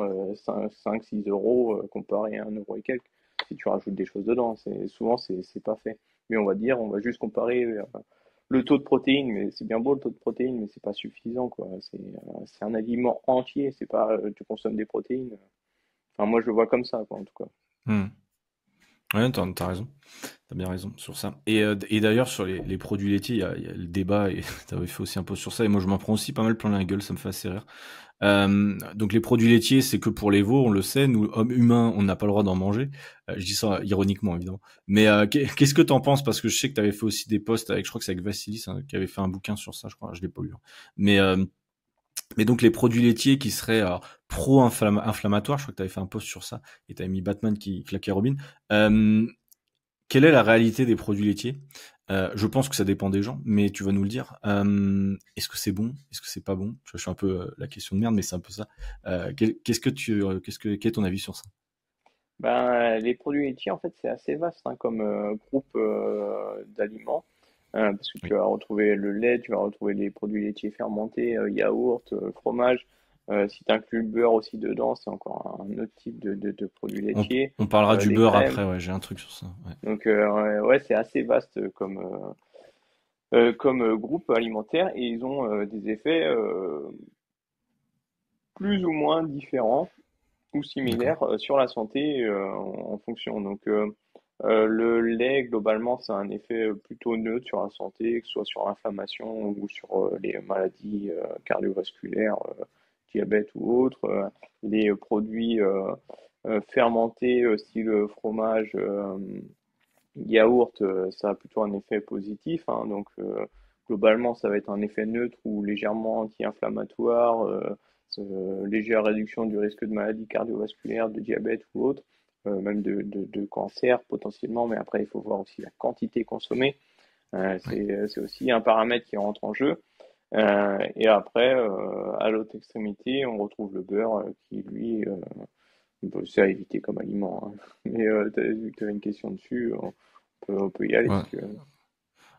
5-6 euros comparé à 1 euro et quelques. Si tu rajoutes des choses dedans, souvent c'est pas fait. Mais on va dire, on va juste comparer le taux de protéines, mais c'est bien beau le taux de protéines, mais c'est pas suffisant quoi. C'est un aliment entier, c'est pas tu consommes des protéines. Enfin moi je le vois comme ça quoi en tout cas. Hmm. Ouais, t'as raison. T'as bien raison sur ça. Et d'ailleurs, sur les produits laitiers, il y a le débat, et t'avais fait aussi un post sur ça, et moi je m'en prends aussi pas mal plein la gueule, ça me fait assez rire. Donc les produits laitiers, c'est que pour les veaux, on le sait, nous, hommes humains, on n'a pas le droit d'en manger. Je dis ça ironiquement, évidemment. Mais qu'est-ce que t'en penses? Parce que je sais que t'avais fait aussi des posts avec, je crois que c'est avec Vassilis, hein, qui avait fait un bouquin sur ça, je crois, je l'ai pas lu, hein. Mais, euh, mais donc les produits laitiers qui seraient pro-inflammatoires, je crois que t'avais fait un post sur ça, et t'avais mis Batman qui claquait Robin. Euh, Quelle est la réalité des produits laitiers? Je pense que ça dépend des gens, mais tu vas nous le dire. Est-ce que c'est bon? Est-ce que c'est pas bon? Je suis un peu la question de merde, mais c'est un peu ça. Quel est ton avis sur ça? Ben, les produits laitiers, en fait, c'est assez vaste hein, comme groupe d'aliments. Parce que tu Oui. vas retrouver le lait, tu vas retrouver les produits laitiers fermentés, yaourt, fromage. Si tu inclus le beurre aussi dedans, c'est encore un autre type de produits On, laitiers. on parlera du Les beurre crèmes. après, ouais, j'ai un truc sur ça. Ouais. Donc, ouais, c'est assez vaste comme groupe alimentaire et ils ont des effets plus ou moins différents ou D'accord. similaires sur la santé en fonction. Donc, le lait, globalement, ça a un effet plutôt neutre sur la santé, que ce soit sur l'inflammation ou sur les maladies cardiovasculaires, diabète ou autres. Les produits fermentés, style fromage, yaourt, ça a plutôt un effet positif. Hein. Donc, globalement, ça va être un effet neutre ou légèrement anti-inflammatoire, légère réduction du risque de maladie cardiovasculaire, de diabète ou autre, même de cancer potentiellement. Mais après, il faut voir aussi la quantité consommée. Ouais. C'est aussi un paramètre qui rentre en jeu. Et après, à l'autre extrémité, on retrouve le beurre qui, lui, c'est à éviter comme aliment. Hein. Mais vu que tu avais une question dessus, on peut y aller Ouais. si tu veux.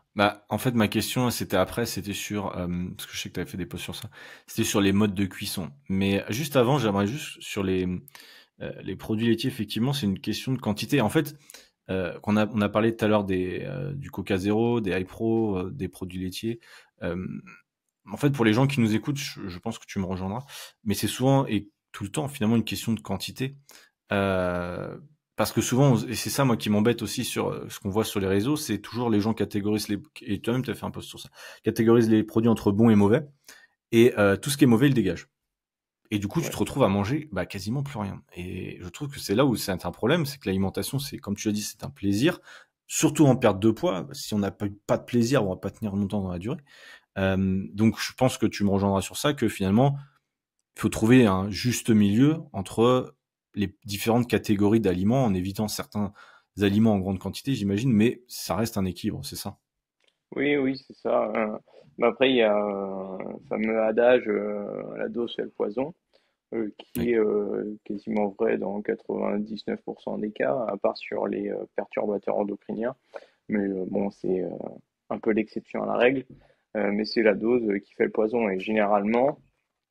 Bah, en fait, ma question, c'était sur, parce que je sais que tu avais fait des posts sur ça, c'était sur les modes de cuisson. Mais juste avant, j'aimerais juste sur les produits laitiers, effectivement, c'est une question de quantité. En fait, on a parlé tout à l'heure du Coca Zéro, des iPro, des produits laitiers. Euh, En fait, pour les gens qui nous écoutent, je pense que tu me rejoindras, mais c'est souvent et tout le temps finalement une question de quantité. Euh, Parce que souvent, et c'est ça moi qui m'embête aussi sur ce qu'on voit sur les réseaux, c'est toujours les gens catégorisent et toi-même tu as fait un post sur ça, catégorisent les produits entre bons et mauvais, et tout ce qui est mauvais, ils le dégagent. Et du coup, tu Ouais, te retrouves à manger bah, quasiment plus rien. Et je trouve que c'est là où c'est un problème, c'est que l'alimentation, c'est comme tu l'as dit, c'est un plaisir, surtout en perte de poids. Si on n'a pas de plaisir, on va pas tenir longtemps dans la durée. Donc je pense que tu me rejoindras sur ça, que finalement, il faut trouver un juste milieu entre les différentes catégories d'aliments, en évitant certains aliments en grande quantité, j'imagine, mais ça reste un équilibre, c'est ça. oui, oui, c'est ça. Mais après, il y a un fameux adage, la dose fait le poison, qui Oui, est quasiment vrai dans 99% des cas, à part sur les perturbateurs endocriniens. Mais bon, c'est un peu l'exception à la règle. Mais c'est la dose qui fait le poison. Et généralement,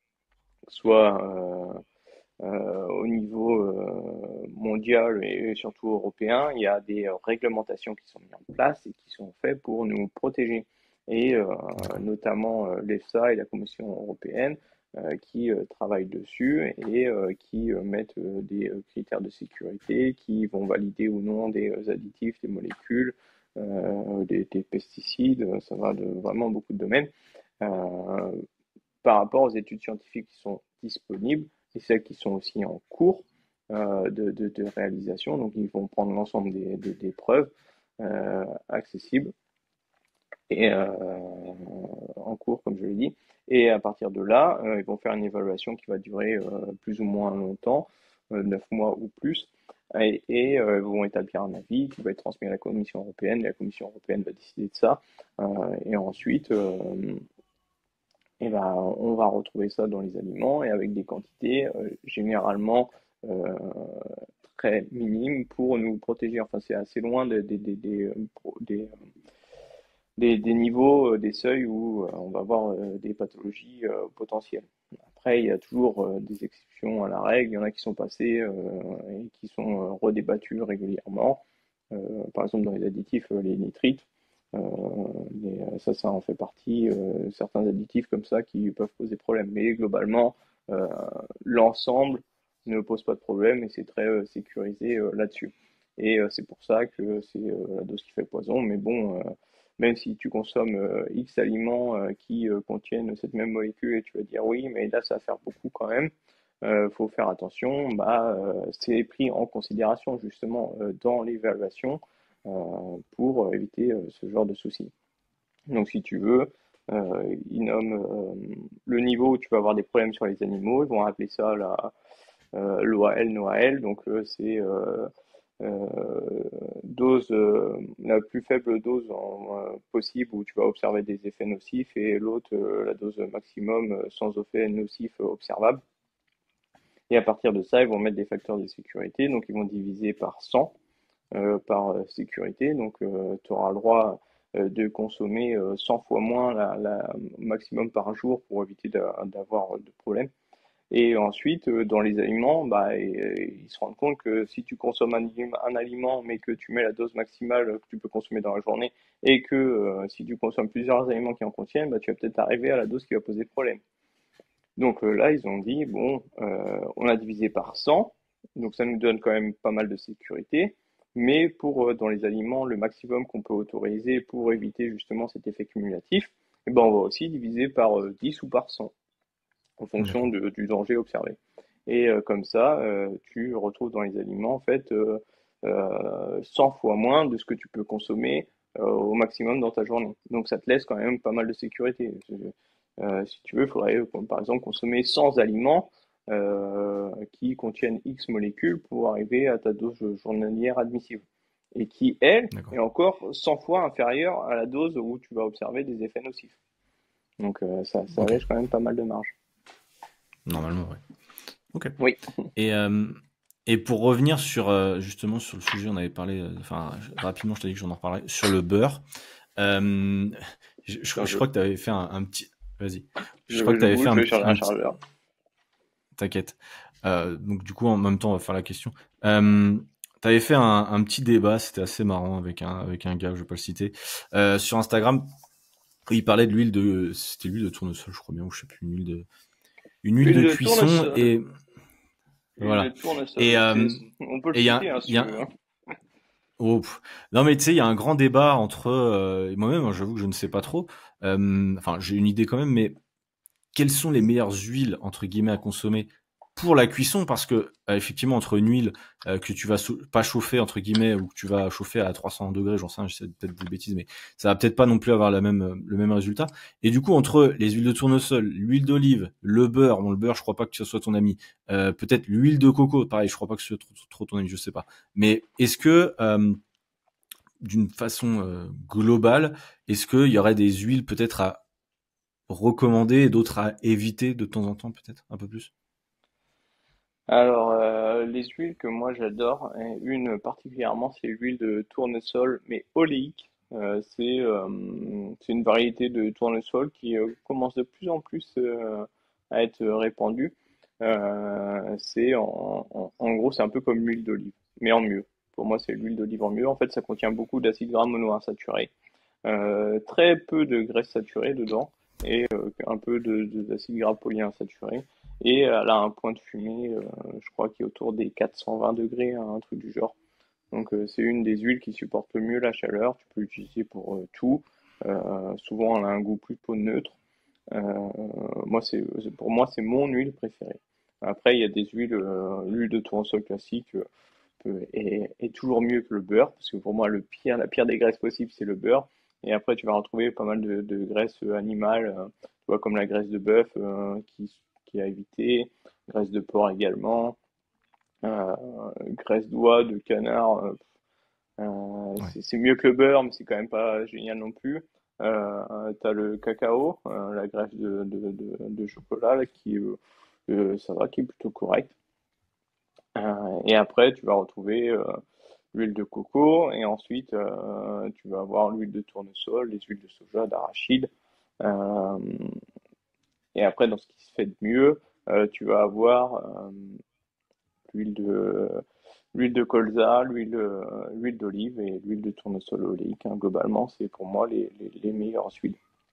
soit au niveau mondial et surtout européen, il y a des réglementations qui sont mises en place et qui sont faites pour nous protéger. Et d'accord. notamment l'EFSA et la Commission européenne qui travaillent dessus et qui mettent des critères de sécurité, qui vont valider ou non des additifs, des molécules, des pesticides, ça va de vraiment beaucoup de domaines. Euh, Par rapport aux études scientifiques qui sont disponibles et celles qui sont aussi en cours de réalisation. Donc, ils vont prendre l'ensemble des preuves accessibles et en cours, comme je l'ai dit. Et à partir de là, ils vont faire une évaluation qui va durer plus ou moins longtemps, 9 mois ou plus, et vont établir un avis qui va être transmis à la Commission européenne. La Commission européenne va décider de ça. Et ensuite, et ben, on va retrouver ça dans les aliments et avec des quantités généralement euh, très minimes pour nous protéger. Enfin, c'est assez loin des niveaux, des seuils où on va avoir des pathologies potentielles. Après, il y a toujours des exceptions à la règle. Il y en a qui sont passées et qui sont redébattues régulièrement. Par exemple, dans les additifs, les nitrites, euh, ça en fait partie. Certains additifs comme ça qui peuvent poser problème. Mais globalement, euh, l'ensemble ne pose pas de problème et c'est très sécurisé là-dessus. Et c'est pour ça que c'est la dose qui fait le poison. Mais bon, même si tu consommes X aliments qui contiennent cette même molécule et tu vas dire oui, mais là ça va faire beaucoup quand même. Faut faire attention. Bah, c'est pris en considération justement dans l'évaluation pour éviter ce genre de soucis. Donc, si tu veux, ils nomment le niveau où tu vas avoir des problèmes sur les animaux. Ils vont appeler ça l'OAL, NOAL. Donc, c'est dose, la plus faible dose possible où tu vas observer des effets nocifs et l'autre, la dose maximum sans effet nocif observable. Et à partir de ça, ils vont mettre des facteurs de sécurité. Donc, ils vont diviser par 100 par sécurité. Donc, tu auras le droit de consommer 100 fois moins maximum par jour pour éviter d'avoir de problème. Et ensuite, dans les aliments, bah, ils se rendent compte que si tu consommes un aliment, mais que tu mets la dose maximale que tu peux consommer dans la journée, et que si tu consommes plusieurs aliments qui en contiennent, bah, tu vas peut-être arriver à la dose qui va poser problème. Donc là, ils ont dit, bon, on a divisé par 100, donc ça nous donne quand même pas mal de sécurité, mais pour dans les aliments, le maximum qu'on peut autoriser pour éviter justement cet effet cumulatif, eh ben, on va aussi diviser par 10 ou par 100 en fonction D'accord. du danger observé. Et comme ça, tu retrouves dans les aliments en fait 100 fois moins de ce que tu peux consommer au maximum dans ta journée. Donc ça te laisse quand même pas mal de sécurité. Si tu veux, il faudrait par exemple consommer 100 aliments qui contiennent X molécules pour arriver à ta dose journalière admissible. Et qui, elle, est D'accord. encore 100 fois inférieure à la dose où tu vas observer des effets nocifs. Donc ça Ok. laisse quand même pas mal de marge. Normalement, ouais. Ok. Oui. Et, euh, et pour revenir sur justement sur le sujet, on avait parlé, enfin rapidement, je t'ai dit que j'en en reparlerai sur le beurre. Euh, Attends, je crois que tu avais fait un petit. Vas-y. Je crois que je tu avais fait bouge, je vais charger un un petit. chargeur. T'inquiète. Donc du coup, en même temps, on va faire la question. T'avais fait un petit débat, c'était assez marrant avec un gars, je vais pas le citer, sur Instagram. Où il parlait de c'était l'huile de tournesol, je crois bien, ou je sais plus, une huile Huile de de cuisson tournesol. et Huile de voilà. Et tournesol. On peut le citer, hein, si il y tu a, veux, hein. oh, non mais tu sais, il y a un grand débat entre et moi-même, hein, j'avoue que je ne sais pas trop. Enfin, j'ai une idée quand même, mais quelles sont les meilleures huiles entre guillemets à consommer pour la cuisson parce que effectivement entre une huile que tu vas pas chauffer entre guillemets ou que tu vas chauffer à 300 degrés, j'en sais rien, j'essaie peut-être des bêtises mais ça va peut-être pas non plus avoir le même résultat. Et du coup entre les huiles de tournesol, l'huile d'olive, le beurre, bon le beurre je crois pas que ce soit ton ami, peut-être l'huile de coco, pareil je crois pas que ce soit trop ton ami, je sais pas. Mais est-ce que d'une façon globale, est-ce qu'il y aurait des huiles peut-être à recommander et d'autres à éviter de temps en temps, peut-être un peu plus? Alors, les huiles que moi j'adore, et une particulièrement, c'est l'huile de tournesol, mais oléique. C'est une variété de tournesol qui commence de plus en plus à être répandue. En gros, c'est un peu comme l'huile d'olive, mais en mieux. Pour moi, c'est l'huile d'olive en mieux. En fait, ça contient beaucoup d'acides gras monoinsaturés, très peu de graisses saturées dedans et un peu d'acides gras polyinsaturés. Et elle a un point de fumée, je crois, qui est autour des 420 degrés, hein, un truc du genre. Donc c'est une des huiles qui supporte le mieux la chaleur. Tu peux l'utiliser pour tout. Souvent, elle a un goût plutôt neutre. Euh, pour moi, c'est mon huile préférée. Après, il y a des huiles, l'huile de tournesol classique est toujours mieux que le beurre, parce que pour moi, la pire des graisses possibles, c'est le beurre. Et après, tu vas retrouver pas mal de graisses animales, tu vois, comme la graisse de bœuf qui a évité, graisse de porc également, euh, graisse d'oie, de canard. Ouais. C'est mieux que le beurre, mais c'est quand même pas génial non plus. T'as le cacao, la graisse de chocolat, là, ça va, qui est plutôt correct. Et après, tu vas retrouver l'huile de coco, et ensuite, tu vas avoir l'huile de tournesol, les huiles de soja, d'arachide. Euh, et après, dans ce qui se fait de mieux, tu vas avoir l'huile de, l'huile de colza, l'huile d'olive et l'huile de tournesol oléique, hein. Globalement, c'est pour moi les meilleures huiles.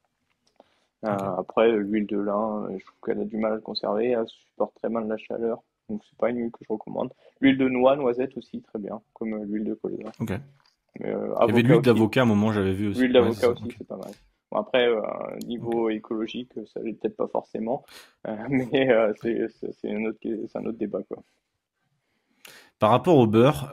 Ok. Après, l'huile de lin, je trouve qu'elle a du mal à le conserver, elle supporte très mal la chaleur, donc c'est pas une huile que je recommande. L'huile de noix, noisette aussi, très bien, comme l'huile de colza. Ok. Mais Il y avait de avocat l'huile aussi. d'avocat à un moment, j'avais vu aussi. L'huile Ouais, c'est d'avocat ça. aussi, Ok. c'est pas mal. Bon, après, Ok. niveau écologique, ça l'est peut-être pas forcément, mais c'est c'est un autre débat, quoi. Par rapport au beurre,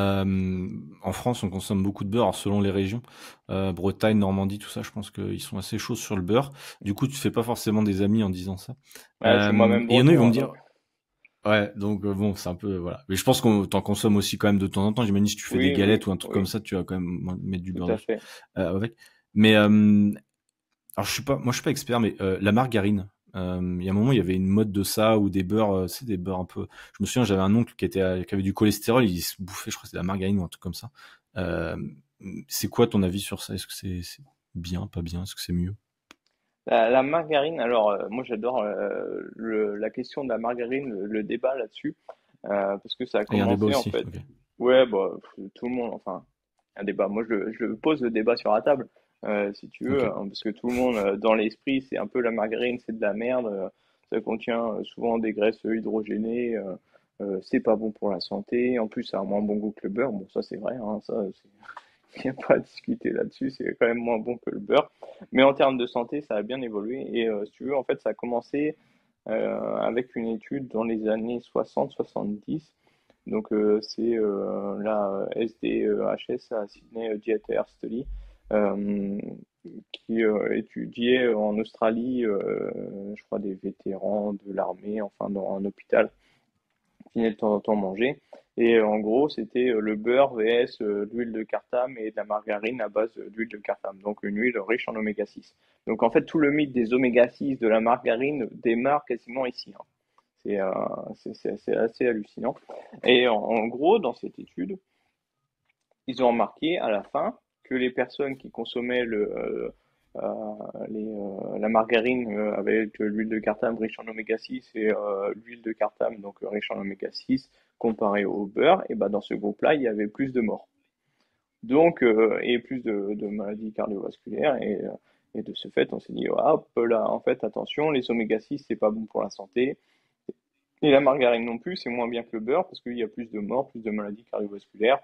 en France, on consomme beaucoup de beurre, alors selon les régions. Bretagne, Normandie, tout ça, je pense qu'ils sont assez chauds sur le beurre. Du coup, tu te fais pas forcément des amis en disant ça. Ouais, je suis moi-même Et il y en a, ils vont breton, me hein, dire, donc ouais, donc bon, c'est un peu, voilà. Mais je pense qu'on t'en consomme aussi quand même de temps en temps. J'imagine si tu fais des oui, oui, galettes ou un truc comme oui, ça, tu vas quand même mettre du tout beurre à dessus, fait. avec. Mais alors moi je suis pas expert, mais la margarine. Il y a un moment, il y avait une mode de ça ou des beurres, c'est des beurres un peu. Je me souviens, j'avais un oncle qui avait du cholestérol, il se bouffait, je crois, que c'était de la margarine ou un truc comme ça. Euh, c'est quoi ton avis sur ça? Est-ce que c'est bien, pas bien? Est-ce que c'est mieux? La margarine, alors moi j'adore la question de la margarine, le débat là-dessus, parce que ça a Ah, il y a un débat commencé en aussi. fait. Ok. Ouais, bah, tout le monde, enfin, un débat. Moi je le pose le débat sur la table, si tu veux, Ok. hein, parce que tout le monde, dans l'esprit, c'est un peu la margarine, c'est de la merde, ça contient souvent des graisses hydrogénées, c'est pas bon pour la santé, en plus ça a un moins bon goût que le beurre, bon ça c'est vrai, hein, ça il n'y a pas à discuter là-dessus, c'est quand même moins bon que le beurre. Mais en termes de santé, ça a bien évolué. Et si tu veux, en fait, ça a commencé avec une étude dans les années 60-70. Donc, c'est la SDHS, à Sydney Dietary Study, euh, qui étudiait en Australie, je crois, des vétérans de l'armée, enfin, dans un hôpital qui venaient de temps en temps manger. Et en gros, c'était le beurre vs l'huile de cartame et de la margarine à base d'huile de cartame, donc une huile riche en oméga 6. Donc en fait, tout le mythe des oméga 6 de la margarine démarre quasiment ici, hein. C'est c'est assez hallucinant. Et en gros, dans cette étude, ils ont remarqué à la fin que les personnes qui consommaient la margarine avec l'huile de cartame riche en oméga 6 et l'huile de cartame donc riche en oméga 6 comparé au beurre, et ben dans ce groupe-là, il y avait plus de morts. Donc, et plus de maladies cardiovasculaires. Et de ce fait, on s'est dit, hop là, en fait, attention, les oméga 6, c'est pas bon pour la santé. Et la margarine non plus, c'est moins bien que le beurre parce qu'il y a plus de morts, plus de maladies cardiovasculaires.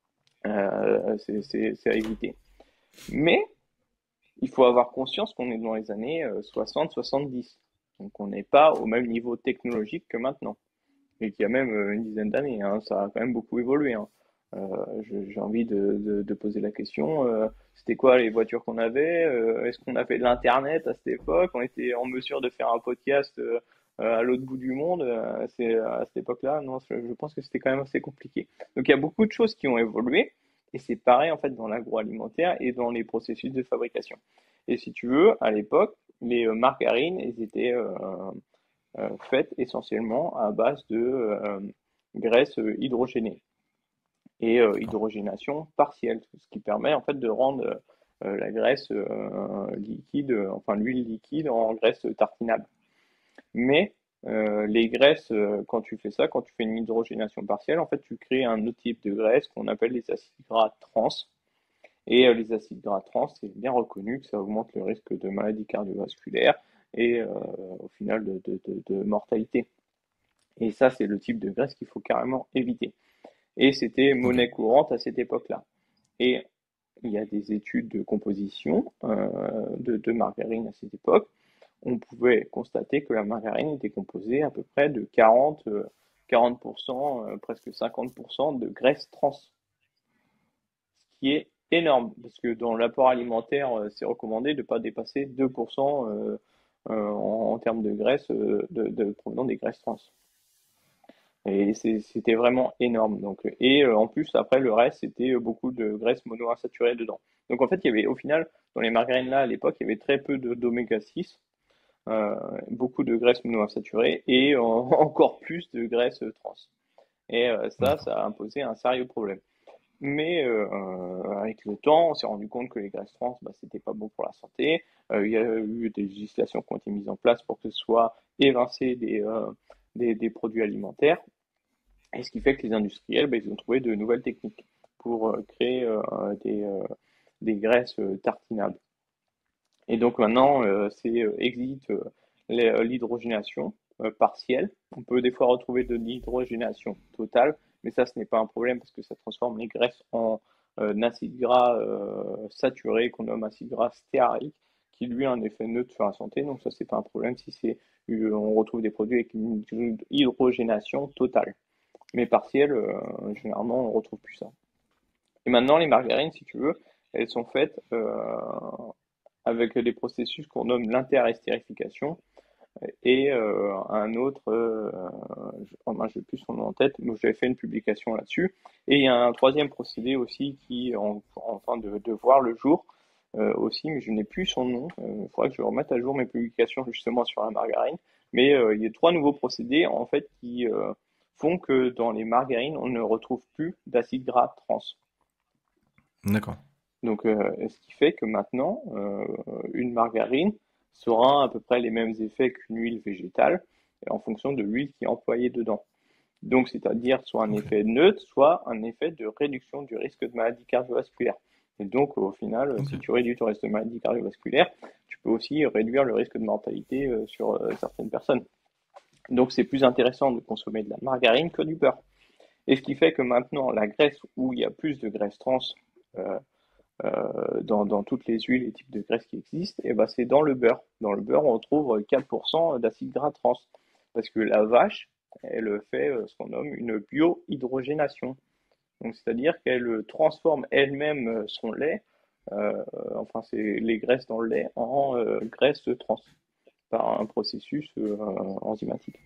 C'est à éviter. Mais il faut avoir conscience qu'on est dans les années 60-70. Donc on n'est pas au même niveau technologique que maintenant. Et qu'il y a même une dizaine d'années. Hein, ça a quand même beaucoup évolué. Hein. J'ai envie de poser la question, c'était quoi les voitures qu'on avait? Est-ce qu'on avait de l'internet à cette époque? On était en mesure de faire un podcast à l'autre bout du monde? C'est à cette époque-là, non, je pense que c'était quand même assez compliqué. Donc il y a beaucoup de choses qui ont évolué, et c'est pareil en fait dans l'agroalimentaire et dans les processus de fabrication. Et si tu veux, à l'époque, les margarines, elles étaient faites essentiellement à base de graisse hydrogénée et D'accord. hydrogénation partielle, ce qui permet en fait de rendre la graisse liquide, enfin l'huile liquide en graisse tartinable. Mais les graisses, quand tu fais ça, quand tu fais une hydrogénation partielle, en fait tu crées un autre type de graisse qu'on appelle les acides gras trans. Et les acides gras trans, c'est bien reconnu que ça augmente le risque de maladies cardiovasculaires et au final de mortalité. Et ça, c'est le type de graisse qu'il faut carrément éviter. Et c'était Ok. monnaie courante à cette époque-là. Et il y a des études de composition de margarine à cette époque. On pouvait constater que la margarine était composée à peu près de 40%, presque 50% de graisse trans, ce qui est énorme, parce que dans l'apport alimentaire, c'est recommandé de ne pas dépasser 2% en termes de graisse provenant des graisses trans. Et c'était vraiment énorme. Donc, et en plus, après, le reste, c'était beaucoup de graisses monoinsaturées dedans. Donc, en fait, il y avait, au final, dans les margarines là, à l'époque, il y avait très peu d'oméga 6, euh, beaucoup de graisses monoinsaturées et encore plus de graisses trans. Et ça, D'accord. ça a imposé un sérieux problème. Mais avec le temps, on s'est rendu compte que les graisses trans, bah, c'était pas bon pour la santé. Il y a eu des législations qui ont été mises en place pour que ce soit évincé des produits alimentaires. Et ce qui fait que les industriels, bah, ils ont trouvé de nouvelles techniques pour créer des graisses tartinables. Et donc maintenant, existe l'hydrogénation partielle. On peut des fois retrouver de l'hydrogénation totale, mais ça, ce n'est pas un problème parce que ça transforme les graisses en acide gras saturé qu'on nomme acide gras stéarique, qui lui a un effet neutre sur la santé. Donc ça, c'est pas un problème si on retrouve des produits avec une hydrogénation totale. Mais partielle, généralement, on retrouve plus ça. Et maintenant, les margarines, si tu veux, elles sont faites avec des processus qu'on nomme l'interestérification et un autre, je n'ai plus son nom en tête, mais j'avais fait une publication là-dessus. Et il y a un troisième procédé aussi qui est en train de voir le jour aussi, mais je n'ai plus son nom. Il faudra que je remette à jour mes publications justement sur la margarine. Mais il y a trois nouveaux procédés en fait qui font que dans les margarines, on ne retrouve plus d'acide gras trans. D'accord. Donc, ce qui fait que maintenant, une margarine sera à peu près les mêmes effets qu'une huile végétale en fonction de l'huile qui est employée dedans. Donc, c'est-à-dire soit un Ok. effet neutre, soit un effet de réduction du risque de maladie cardiovasculaire. Et donc, au final, Ok. si tu réduis ton risque de maladie cardiovasculaire, tu peux aussi réduire le risque de mortalité sur certaines personnes. Donc, c'est plus intéressant de consommer de la margarine que du beurre. Et ce qui fait que maintenant, la graisse où il y a plus de graisse trans, euh, dans toutes les huiles et types de graisses qui existent, et ben c'est dans le beurre. Dans le beurre, on trouve 4% d'acide gras trans. Parce que la vache, elle fait ce qu'on nomme une biohydrogénation. Donc, c'est-à-dire qu'elle transforme elle-même son lait, enfin, c'est les graisses dans le lait, en graisse trans par un processus enzymatique.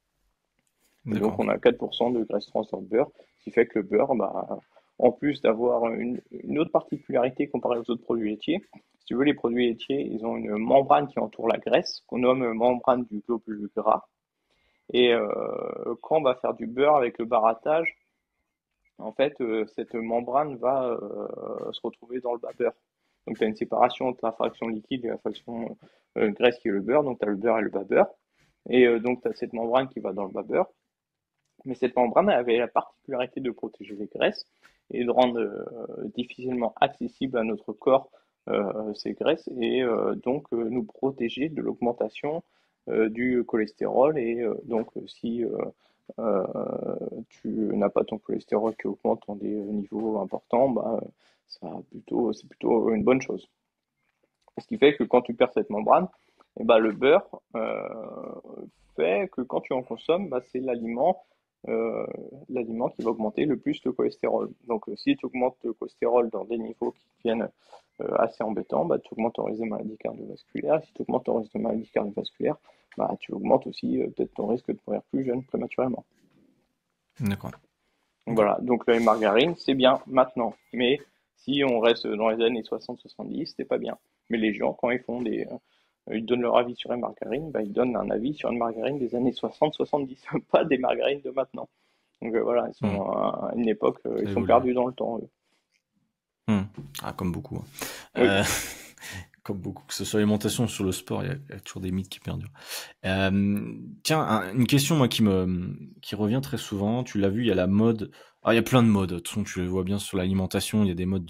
Et donc, D'accord. on a 4% de graisse trans dans le beurre, ce qui fait que le beurre, bah, en plus d'avoir une autre particularité comparée aux autres produits laitiers, si tu veux, les produits laitiers, ils ont une membrane qui entoure la graisse, qu'on nomme membrane du globule gras. Et quand on va faire du beurre avec le barattage, en fait, cette membrane va se retrouver dans le vapeur. Donc, tu as une séparation entre la fraction liquide et la fraction graisse qui est le beurre. Donc, tu as le beurre et le vapeur. Et donc, tu as cette membrane qui va dans le vapeur. Mais cette membrane avait la particularité de protéger les graisses et de rendre difficilement accessible à notre corps ces graisses et donc nous protéger de l'augmentation du cholestérol. Et donc, si euh, tu n'as pas ton cholestérol qui augmente dans des niveaux importants, bah, c'est plutôt une bonne chose. Ce qui fait que quand tu perds cette membrane, eh ben, le beurre fait que quand tu en consommes, bah, c'est euh, l'aliment qui va augmenter le plus le cholestérol. Donc si tu augmentes le cholestérol dans des niveaux qui deviennent assez embêtants, bah, tu augmentes ton risque de maladie cardiovasculaire. Et si tu augmentes ton risque de maladie cardiovasculaire, bah, tu augmentes aussi peut-être ton risque de mourir plus jeune prématurément. D'accord. Donc Ok. voilà, donc les margarines, c'est bien maintenant. Mais si on reste dans les années 60-70, c'est pas bien. Mais les gens, quand ils donnent leur avis sur une margarine, bah, ils donnent un avis sur une margarine des années 60-70, pas des margarines de maintenant. Donc voilà, ils Hmm. sont à une époque, ils Ça sont évolue. perdus dans le temps, eux. Hmm. Ah, comme beaucoup, hein. Oui. Comme beaucoup, que ce soit l'alimentation ou sur le sport, il y a toujours des mythes qui perdurent. Tiens, une question moi qui revient très souvent. Tu l'as vu, il y a la mode. Alors, il y a plein de modes. De toute façon, tu le vois bien sur l'alimentation. Il y a des modes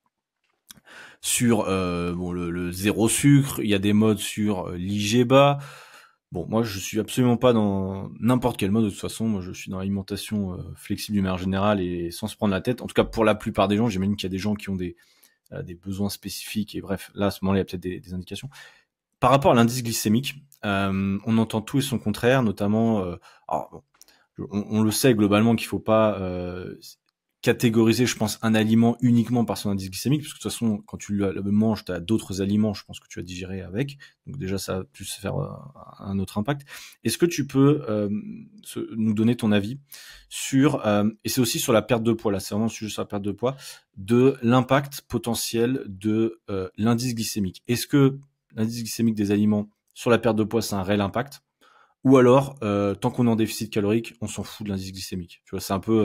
sur bon le zéro sucre. Il y a des modes sur l'IG bas. Bon, moi, je suis absolument pas dans n'importe quel mode de toute façon. Moi, je suis dans l'alimentation flexible d'une manière générale et sans se prendre la tête. En tout cas, pour la plupart des gens, j'imagine qu'il y a des gens qui ont des besoins spécifiques et bref, là, à ce moment-là, il y a peut-être des indications. Par rapport à l'indice glycémique, on entend tout et son contraire, notamment. Alors, bon, on le sait globalement qu'il faut pas catégoriser, je pense, un aliment uniquement par son indice glycémique, parce que de toute façon, quand tu le manges, tu as d'autres aliments, je pense que tu as digéré avec. Donc déjà, ça va plus faire un autre impact. Est-ce que tu peux nous donner ton avis sur, et c'est aussi sur la perte de poids, là, c'est vraiment le sujet sur la perte de poids, de l'impact potentiel de l'indice glycémique. Est-ce que l'indice glycémique des aliments sur la perte de poids, c'est un réel impact? Ou alors, tant qu'on est en déficit calorique, on s'en fout de l'indice glycémique. Tu vois, c'est un peu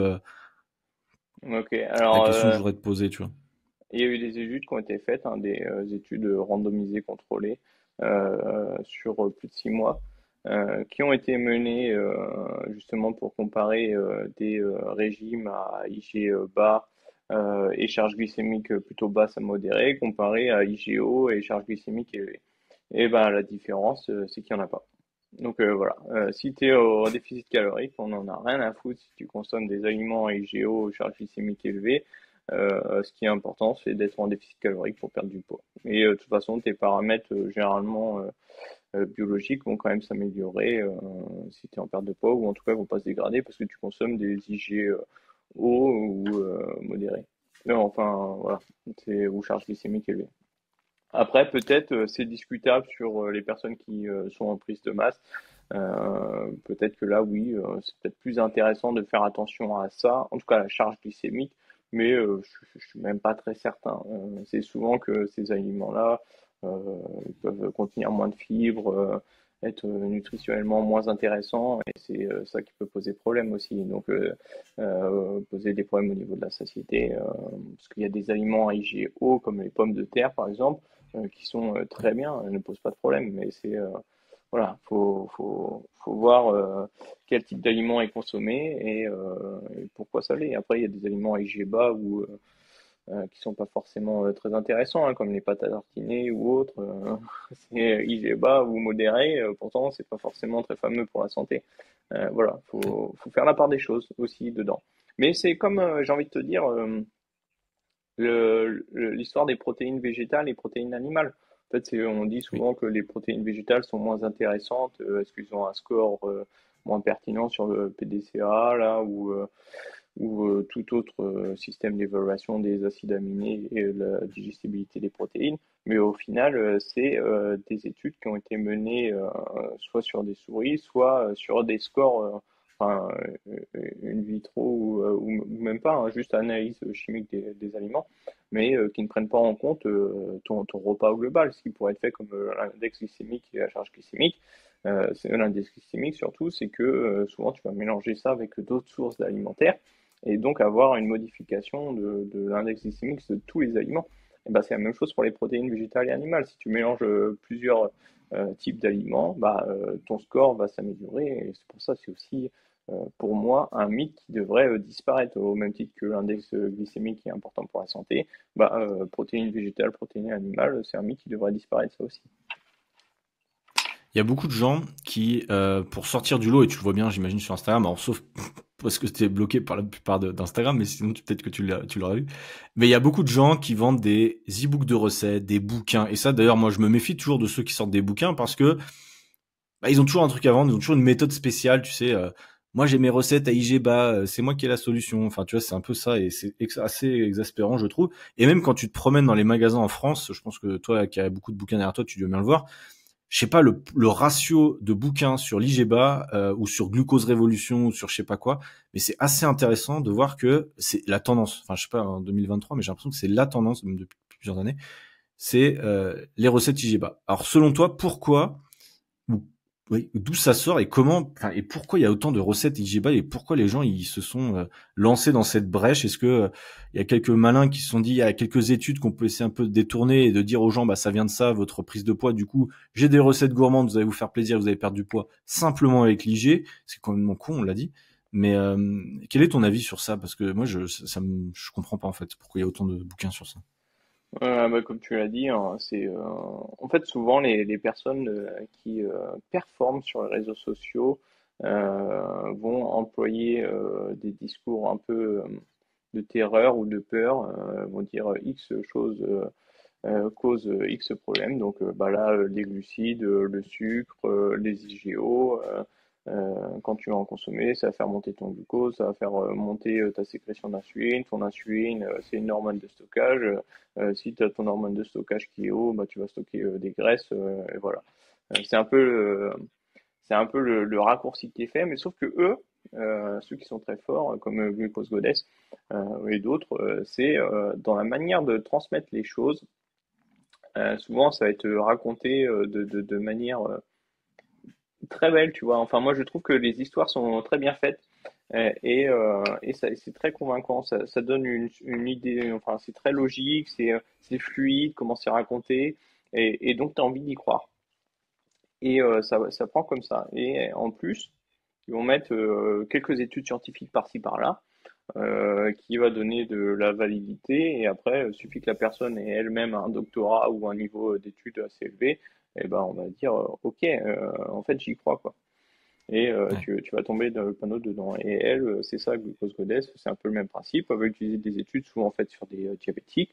Ok, la alors question que je voudrais te poser, tu vois. il y a eu des études qui ont été faites, hein, des études randomisées contrôlées sur plus de 6 mois, qui ont été menées justement pour comparer des régimes à IG bas et charge glycémique plutôt basse à modérée, comparé à IG haut et charge glycémique élevée. Et ben la différence, c'est qu'il n'y en a pas. Donc voilà, si tu es au déficit calorique, on n'en a rien à foutre si tu consommes des aliments à IGO, charge glycémique élevée. Ce qui est important, c'est d'être en déficit calorique pour perdre du poids. Et de toute façon, tes paramètres généralement biologiques vont quand même s'améliorer si tu es en perte de poids ou en tout cas vont pas se dégrader parce que tu consommes des IG hauts ou modérés. Non, enfin voilà, c'est ou charge glycémique élevée. Après, peut-être c'est discutable sur les personnes qui sont en prise de masse. Peut-être que là, oui, c'est peut-être plus intéressant de faire attention à ça, en tout cas à la charge glycémique, mais je suis même pas très certain. C'est souvent que ces aliments-là ils peuvent contenir moins de fibres, être nutritionnellement moins intéressants, et c'est ça qui peut poser problème aussi. Donc, poser des problèmes au niveau de la satiété, parce qu'il y a des aliments à IGO comme les pommes de terre, par exemple qui sont Oui. très bien, ne posent pas de problème. Mais c'est voilà, faut voir quel type d'aliment est consommé et pourquoi ça l'est. Après, il y a des aliments à IG bas ou qui sont pas forcément très intéressants, hein, comme les pâtes à tartiner ou autres. C'est IG bas ou modéré, pourtant c'est pas forcément très fameux pour la santé. Voilà, faut faire la part des choses aussi dedans. Mais c'est comme j'ai envie de te dire. L'histoire des protéines végétales et protéines animales. En fait, on dit Oui. souvent que les protéines végétales sont moins intéressantes. Est-ce qu'ils ont un score moins pertinent sur le PDCA là ou tout autre système d'évaluation des acides aminés et la digestibilité des protéines? Mais au final, c'est des études qui ont été menées soit sur des souris, soit sur des scores, enfin, in vitro ou même pas, hein, juste analyse chimique des aliments, mais qui ne prennent pas en compte ton repas au global, ce qui pourrait être fait comme l'index glycémique et la charge glycémique. C'est l'index glycémique surtout, c'est que souvent tu vas mélanger ça avec d'autres sources alimentaires et donc avoir une modification de l'index glycémique de tous les aliments. Et ben, c'est la même chose pour les protéines végétales et animales. Si tu mélanges plusieurs types d'aliments, ton score va s'améliorer. Et c'est pour ça, c'est aussi pour moi un mythe qui devrait disparaître au même titre que l'index glycémique qui est important pour la santé. Protéines végétales, protéines animales, c'est un mythe qui devrait disparaître ça aussi. Il y a beaucoup de gens qui, pour sortir du lot, et tu le vois bien, j'imagine, sur Instagram, alors sauf parce que c'était bloqué par la plupart d'Instagram, mais sinon peut-être que tu l'auras vu. Mais il y a beaucoup de gens qui vendent des e-books de recettes, des bouquins. Et ça, d'ailleurs, moi, je me méfie toujours de ceux qui sortent des bouquins parce que ils ont toujours un truc à vendre, ils ont toujours une méthode spéciale, tu sais. Moi, j'ai mes recettes à IGBA, c'est moi qui ai la solution. Enfin, tu vois, c'est un peu ça et c'est assez exaspérant, je trouve. Et même quand tu te promènes dans les magasins en France, je pense que toi, qui as beaucoup de bouquins derrière toi, tu dois bien le voir. Je sais pas, le ratio de bouquins sur l'IGBA ou sur Glucose Révolution ou sur je sais pas quoi, mais c'est assez intéressant de voir que c'est la tendance. Enfin, je sais pas en 2023, mais j'ai l'impression que c'est la tendance même depuis plusieurs années. C'est les recettes IGBA. Alors, selon toi, pourquoi ou oui, d'où ça sort et comment, enfin, et pourquoi il y a autant de recettes IGBA et pourquoi les gens ils se sont lancés dans cette brèche? Est-ce que il y a quelques malins qui se sont dit, il y a quelques études qu'on peut essayer un peu de détourner et de dire aux gens, bah ça vient de ça, votre prise de poids. Du coup, j'ai des recettes gourmandes, vous allez vous faire plaisir, vous allez perdre du poids simplement avec l'IG. C'est quand même con, on l'a dit. Mais quel est ton avis sur ça? Parce que moi, je comprends pas en fait pourquoi il y a autant de bouquins sur ça. Comme tu l'as dit, hein, en fait souvent les personnes qui performent sur les réseaux sociaux vont employer des discours un peu de terreur ou de peur, vont dire X choses cause X problème. Donc là, les glucides, le sucre, les IGO, quand tu vas en consommer, ça va faire monter ton glucose, ça va faire monter ta sécrétion d'insuline. Ton insuline, c'est une hormone de stockage. Si tu as ton hormone de stockage qui est haut, tu vas stocker des graisses. Et voilà. C'est un peu, le raccourci qui est fait, mais sauf que eux, ceux qui sont très forts, comme Glucose Goddess et d'autres, c'est dans la manière de transmettre les choses. Souvent, ça va être raconté de manière très belle, tu vois. Enfin, moi, je trouve que les histoires sont très bien faites et c'est très convaincant. Ça donne une idée, enfin, c'est très logique, c'est fluide, comment c'est raconté, et donc tu as envie d'y croire. Et ça prend comme ça. Et en plus, ils vont mettre quelques études scientifiques par-ci par-là qui va donner de la validité. Et après, il suffit que la personne ait elle-même un doctorat ou un niveau d'études assez élevé, et ben on va dire ok, en fait j'y crois quoi. Et Ouais. tu vas tomber dans le panneau dedans. Et elle, c'est ça, Glucose Goddess, c'est un peu le même principe. Elle va utiliser des études souvent faites sur des diabétiques.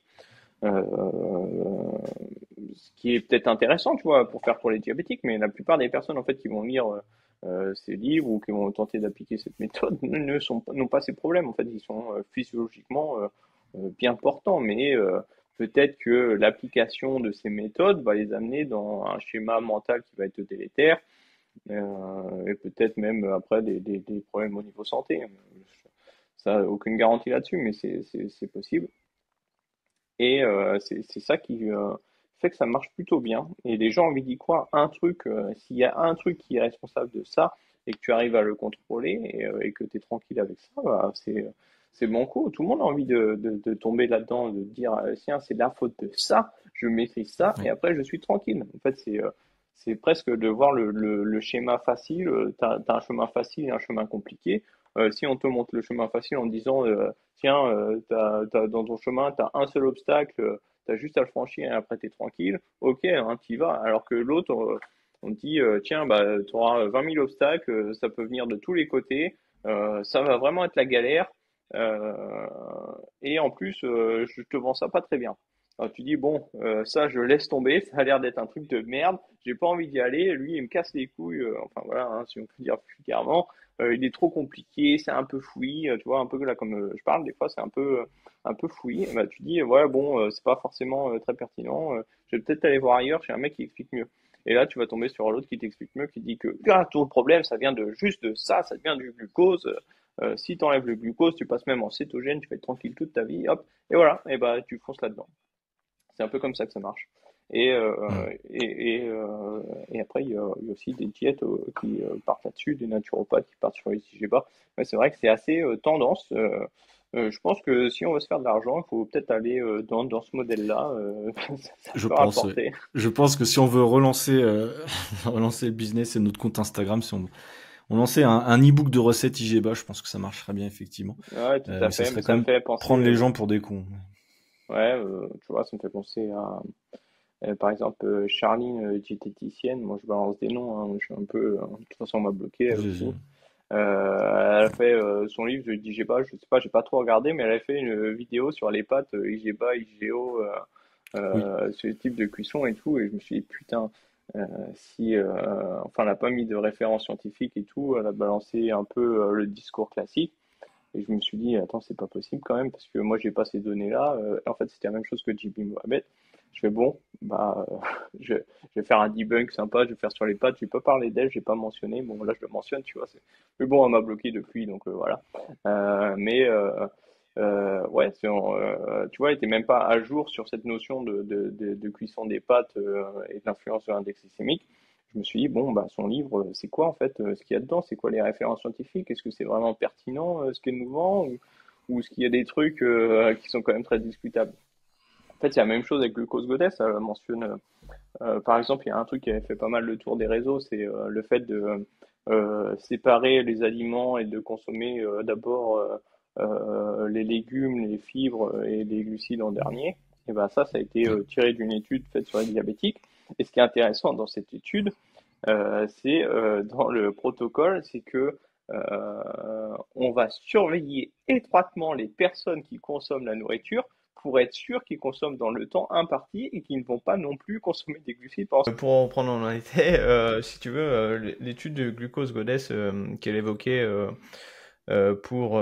Ce qui est peut-être intéressant, tu vois, pour les diabétiques, mais la plupart des personnes en fait qui vont lire ces livres ou qui vont tenter d'appliquer cette méthode n'ont pas ces problèmes. En fait, ils sont physiologiquement bien portants, mais peut-être que l'application de ces méthodes va les amener dans un schéma mental qui va être délétère et peut-être même après des problèmes au niveau santé. Ça, aucune garantie là-dessus, mais c'est possible. Et c'est ça qui fait que ça marche plutôt bien. Et les gens ont envie d'y croire. S'il y a un truc qui est responsable de ça et que tu arrives à le contrôler et que tu es tranquille avec ça, c'est bon coup. Tout le monde a envie de tomber là-dedans, de dire tiens, c'est la faute de ça, je maîtrise ça et Ouais. après je suis tranquille. En fait, c'est presque de voir le schéma facile. Tu as un chemin facile et un chemin compliqué. Si on te montre le chemin facile en disant tiens, dans ton chemin, tu as un seul obstacle, tu as juste à le franchir et après tu es tranquille, ok, hein, tu y vas. Alors que l'autre, on te dit, tiens, tu auras 20 000 obstacles, ça peut venir de tous les côtés, ça va vraiment être la galère, euh, et en plus, je te vends ça pas très bien. Alors tu dis, bon, ça, je laisse tomber, ça a l'air d'être un truc de merde, j'ai pas envie d'y aller, lui, il me casse les couilles, enfin voilà, hein, si on peut dire vulgairement, il est trop compliqué, c'est un peu fouillis, tu vois, un peu là comme je parle, des fois c'est un peu fouillis. Et bah, tu dis, ouais, bon, c'est pas forcément très pertinent, je vais peut-être aller voir ailleurs chez un mec qui explique mieux. Et là, tu vas tomber sur l'autre qui t'explique mieux, qui dit que ah, tout le problème, ça vient de juste de ça, ça vient du glucose. Si tu enlèves le glucose, tu passes même en cétogène, tu vas être tranquille toute ta vie, hop, et voilà, et bah tu fonces là-dedans. C'est un peu comme ça que ça marche. Et, Hmm. et après, il y a aussi des diètes qui partent là-dessus, des naturopathes qui partent sur les IGBA. Mais c'est vrai que c'est assez tendance. Je pense que si on veut se faire de l'argent, il faut peut-être aller dans ce modèle-là. Ça Je peut pense, ouais. rapporter. Je pense que si on veut relancer, relancer le business et notre compte Instagram, si on lançait un e-book de recettes IGBA, je pense que ça marcherait bien, effectivement. Ouais, tout à Mais ça fait. Mais serait quand ça me même fait penser, prendre les gens pour des cons. ouais, tu vois, ça me fait penser à, par exemple, Charline, diététicienne. Moi, je balance des noms, hein. Je suis un peu, de toute façon, on m'a bloqué elle aussi. Elle a fait son livre, je dis, je sais pas, j'ai pas trop regardé, mais elle a fait une vidéo sur les pâtes IGBA, IGO, Oui. ce type de cuisson et tout, et je me suis dit, putain, si, enfin, elle n'a pas mis de référence scientifique et tout, elle a balancé un peu le discours classique, et je me suis dit, attends, c'est pas possible quand même, parce que moi, j'ai pas ces données-là. En fait, c'était la même chose que JP Mohamed. Je fais, bon, bah, je, je vais faire un debunk sympa, je vais faire sur les pattes, je vais pas parler d'elle, j'ai pas mentionné. Bon, là, je le mentionne, tu vois. Mais bon, elle m'a bloqué depuis, donc voilà. Mais ouais, tu vois, elle était même pas à jour sur cette notion de cuisson des pâtes et de l'influence de l'index glycémique. Je me suis dit, bon, bah, son livre, c'est quoi en fait ce qu'il y a dedans? C'est quoi les références scientifiques? Est-ce que c'est vraiment pertinent ce qu'elle nous vend? Ou est-ce qu'il y a des trucs qui sont quand même très discutables? En fait, c'est la même chose avec Glucose Goddess. Elle mentionne, par exemple, il y a un truc qui avait fait pas mal le tour des réseaux, c'est le fait de séparer les aliments et de consommer d'abord les légumes, les fibres et les glucides en dernier. Et ben ça a été Ouais. tiré d'une étude faite sur les diabétiques. Et ce qui est intéressant dans cette étude, c'est dans le protocole, c'est que on va surveiller étroitement les personnes qui consomment la nourriture pour être sûr qu'ils consomment dans le temps imparti et qu'ils ne vont pas non plus consommer des glucides pendant. Pour en reprendre en était, si tu veux, l'étude de glucose Goddess qu'elle évoquait pour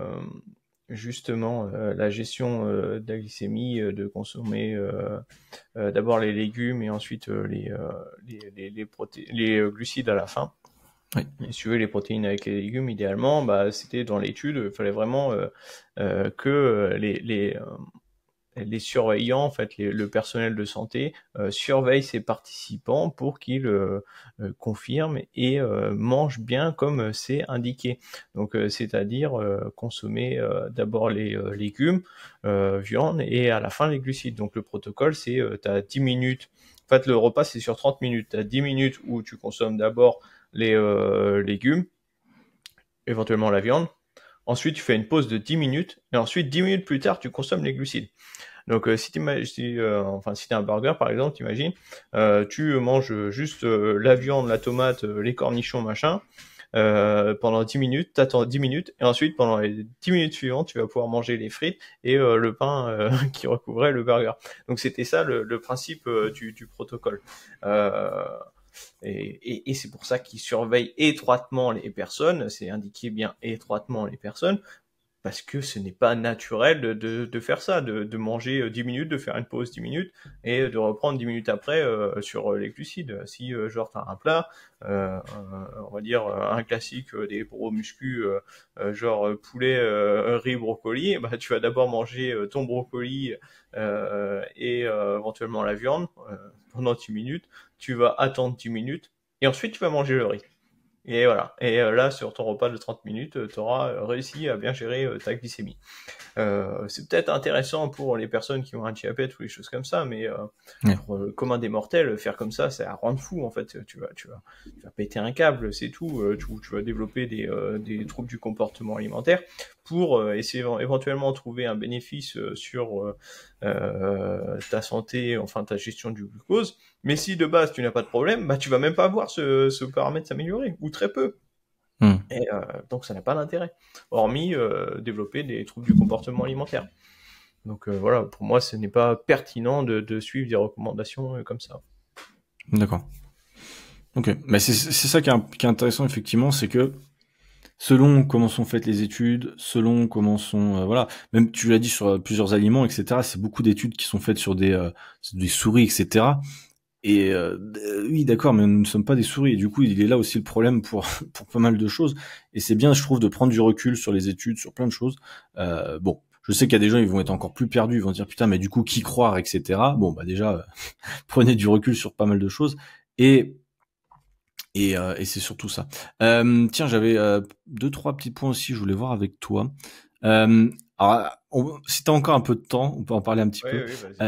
justement la gestion de la glycémie, de consommer d'abord les légumes et ensuite les glucides à la fin. Oui. Et si tu veux les protéines avec les légumes, idéalement, bah, c'était dans l'étude, il fallait vraiment que les surveillants, en fait, le personnel de santé, surveille ses participants pour qu'ils confirment et mangent bien comme c'est indiqué. Donc, c'est-à-dire consommer d'abord les légumes, viande et à la fin les glucides. Donc, le protocole, c'est tu as 10 minutes. En fait, le repas, c'est sur 30 minutes. Tu as 10 minutes où tu consommes d'abord les légumes, éventuellement la viande. Ensuite, tu fais une pause de 10 minutes. Et ensuite, 10 minutes plus tard, tu consommes les glucides. Donc, si t'as un burger, par exemple, t'imagines, tu manges juste la viande, la tomate, les cornichons, machin, pendant 10 minutes, t'attends 10 minutes, et ensuite, pendant les 10 minutes suivantes, tu vas pouvoir manger les frites et le pain qui recouvrait le burger. Donc, c'était ça le principe du protocole. Euh, et c'est pour ça qu'ils surveillent étroitement les personnes, c'est indiqué bien étroitement les personnes, parce que ce n'est pas naturel de faire ça, de manger 10 minutes, de faire une pause 10 minutes et de reprendre 10 minutes après sur les glucides. Si genre t'as un plat, on va dire un classique des gros muscus, genre poulet, riz, brocoli, bah tu vas d'abord manger ton brocoli et éventuellement la viande pendant 10 minutes, tu vas attendre 10 minutes et ensuite tu vas manger le riz. Et voilà. Et là, sur ton repas de 30 minutes, tu auras réussi à bien gérer ta glycémie. C'est peut-être intéressant pour les personnes qui ont un diabète ou des choses comme ça, mais Ouais. pour le commun des mortels, faire comme ça, c'est à rendre fou en fait. Tu vas péter un câble, c'est tout. Tu vas développer des troubles du comportement alimentaire pour essayer éventuellement trouver un bénéfice sur ta santé, enfin ta gestion du glucose. Mais si de base tu n'as pas de problème, bah tu vas même pas voir ce paramètre s'améliorer ou très peu. Hmm. Et donc ça n'a pas d'intérêt, hormis développer des troubles du comportement alimentaire. Donc voilà, pour moi, ce n'est pas pertinent de suivre des recommandations comme ça. D'accord. Ok. Mais c'est ça qui est intéressant, effectivement, c'est que selon comment sont faites les études, selon comment sont voilà, même tu l'as dit sur plusieurs aliments, etc. C'est beaucoup d'études qui sont faites sur des souris, etc. Et oui, d'accord, mais nous ne sommes pas des souris. Et du coup, il est là aussi le problème pour pour pas mal de choses. Et c'est bien, je trouve, de prendre du recul sur les études, sur plein de choses. Bon, je sais qu'il y a des gens, ils vont être encore plus perdus, ils vont dire putain, mais du coup, qui croire, etc. Bon, bah déjà, prenez du recul sur pas mal de choses. Et et c'est surtout ça. Tiens, j'avais deux, trois petits points aussi, je voulais voir avec toi. Euh, alors, si t'as encore un peu de temps, on peut en parler un petit Oui, peu. oui, vas-y.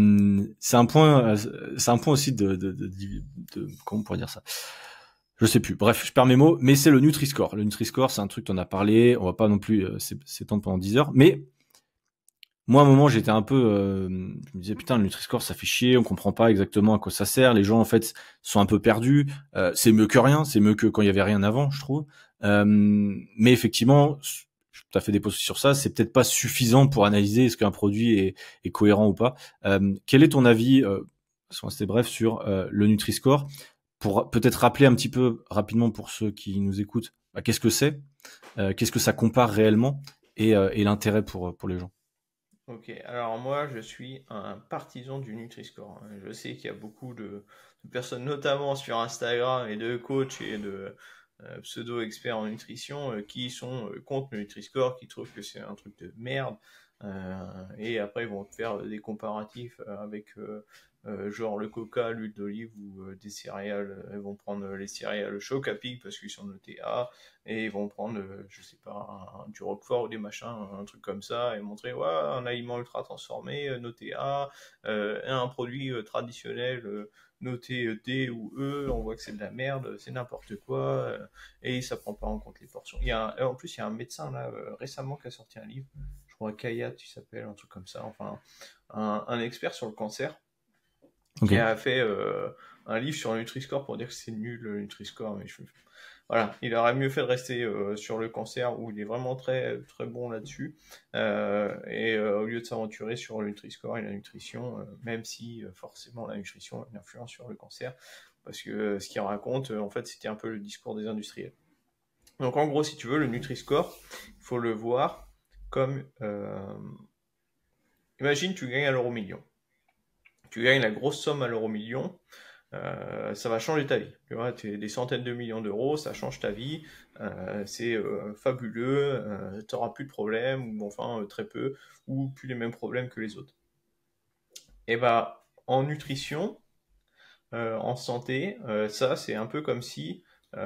C'est un point aussi comment on pourrait dire ça? Je sais plus. Bref, je perds mes mots, mais c'est le Nutri-Score. Le Nutri-Score, c'est un truc, t'en as parlé. On va pas non plus s'étendre pendant 10 heures, mais moi, à un moment, j'étais un peu, je me disais putain, le Nutri-Score, ça fait chier, on comprend pas exactement à quoi ça sert. Les gens, en fait, sont un peu perdus. C'est mieux que rien, c'est mieux que quand il y avait rien avant, je trouve. Mais effectivement, tu as fait des posts sur ça, c'est peut-être pas suffisant pour analyser est-ce qu'un produit est cohérent ou pas. Quel est ton avis, sont assez bref, sur le Nutri-Score, pour peut-être rappeler un petit peu rapidement pour ceux qui nous écoutent, bah, qu'est-ce que c'est, qu'est-ce que ça compare réellement et l'intérêt pour les gens. Ok, alors moi je suis un partisan du Nutri-Score. Je sais qu'il y a beaucoup de personnes, notamment sur Instagram, et de coachs et de pseudo-experts en nutrition qui sont contre le Nutri-Score, qui trouvent que c'est un truc de merde. Et après ils vont te faire des comparatifs avec genre le coca, l'huile d'olive ou des céréales. Ils vont prendre les céréales Choc à Pic parce qu'ils sont notés A, et ils vont prendre, je sais pas, du Roquefort ou des machins, un truc comme ça, et montrer, ouais, un aliment ultra transformé, noté A, un produit traditionnel, noté D ou E, on voit que c'est de la merde, c'est n'importe quoi, et ça prend pas en compte les portions. En plus, il y a un médecin, là, récemment, qui a sorti un livre, je crois Kayat, il s'appelle, un truc comme ça, enfin, un expert sur le cancer, Ok. qui a fait un livre sur le Nutri-Score pour dire que c'est nul le Nutri-Score, mais voilà, il aurait mieux fait de rester sur le cancer où il est vraiment très très bon là-dessus, au lieu de s'aventurer sur le Nutri-Score et la nutrition, même si forcément la nutrition a une influence sur le cancer, parce que ce qu'il raconte, en fait, c'était un peu le discours des industriels. Donc en gros, si tu veux, le Nutri-Score, il faut le voir comme, imagine tu gagnes à l'euro million, tu gagnes la grosse somme à l'euro million. Ça va changer ta vie. Tu vois, des centaines de millions d'euros, ça change ta vie, c'est fabuleux, tu n'auras plus de problèmes, ou enfin très peu, ou plus les mêmes problèmes que les autres. Et bah, en nutrition, en santé, ça c'est un peu comme si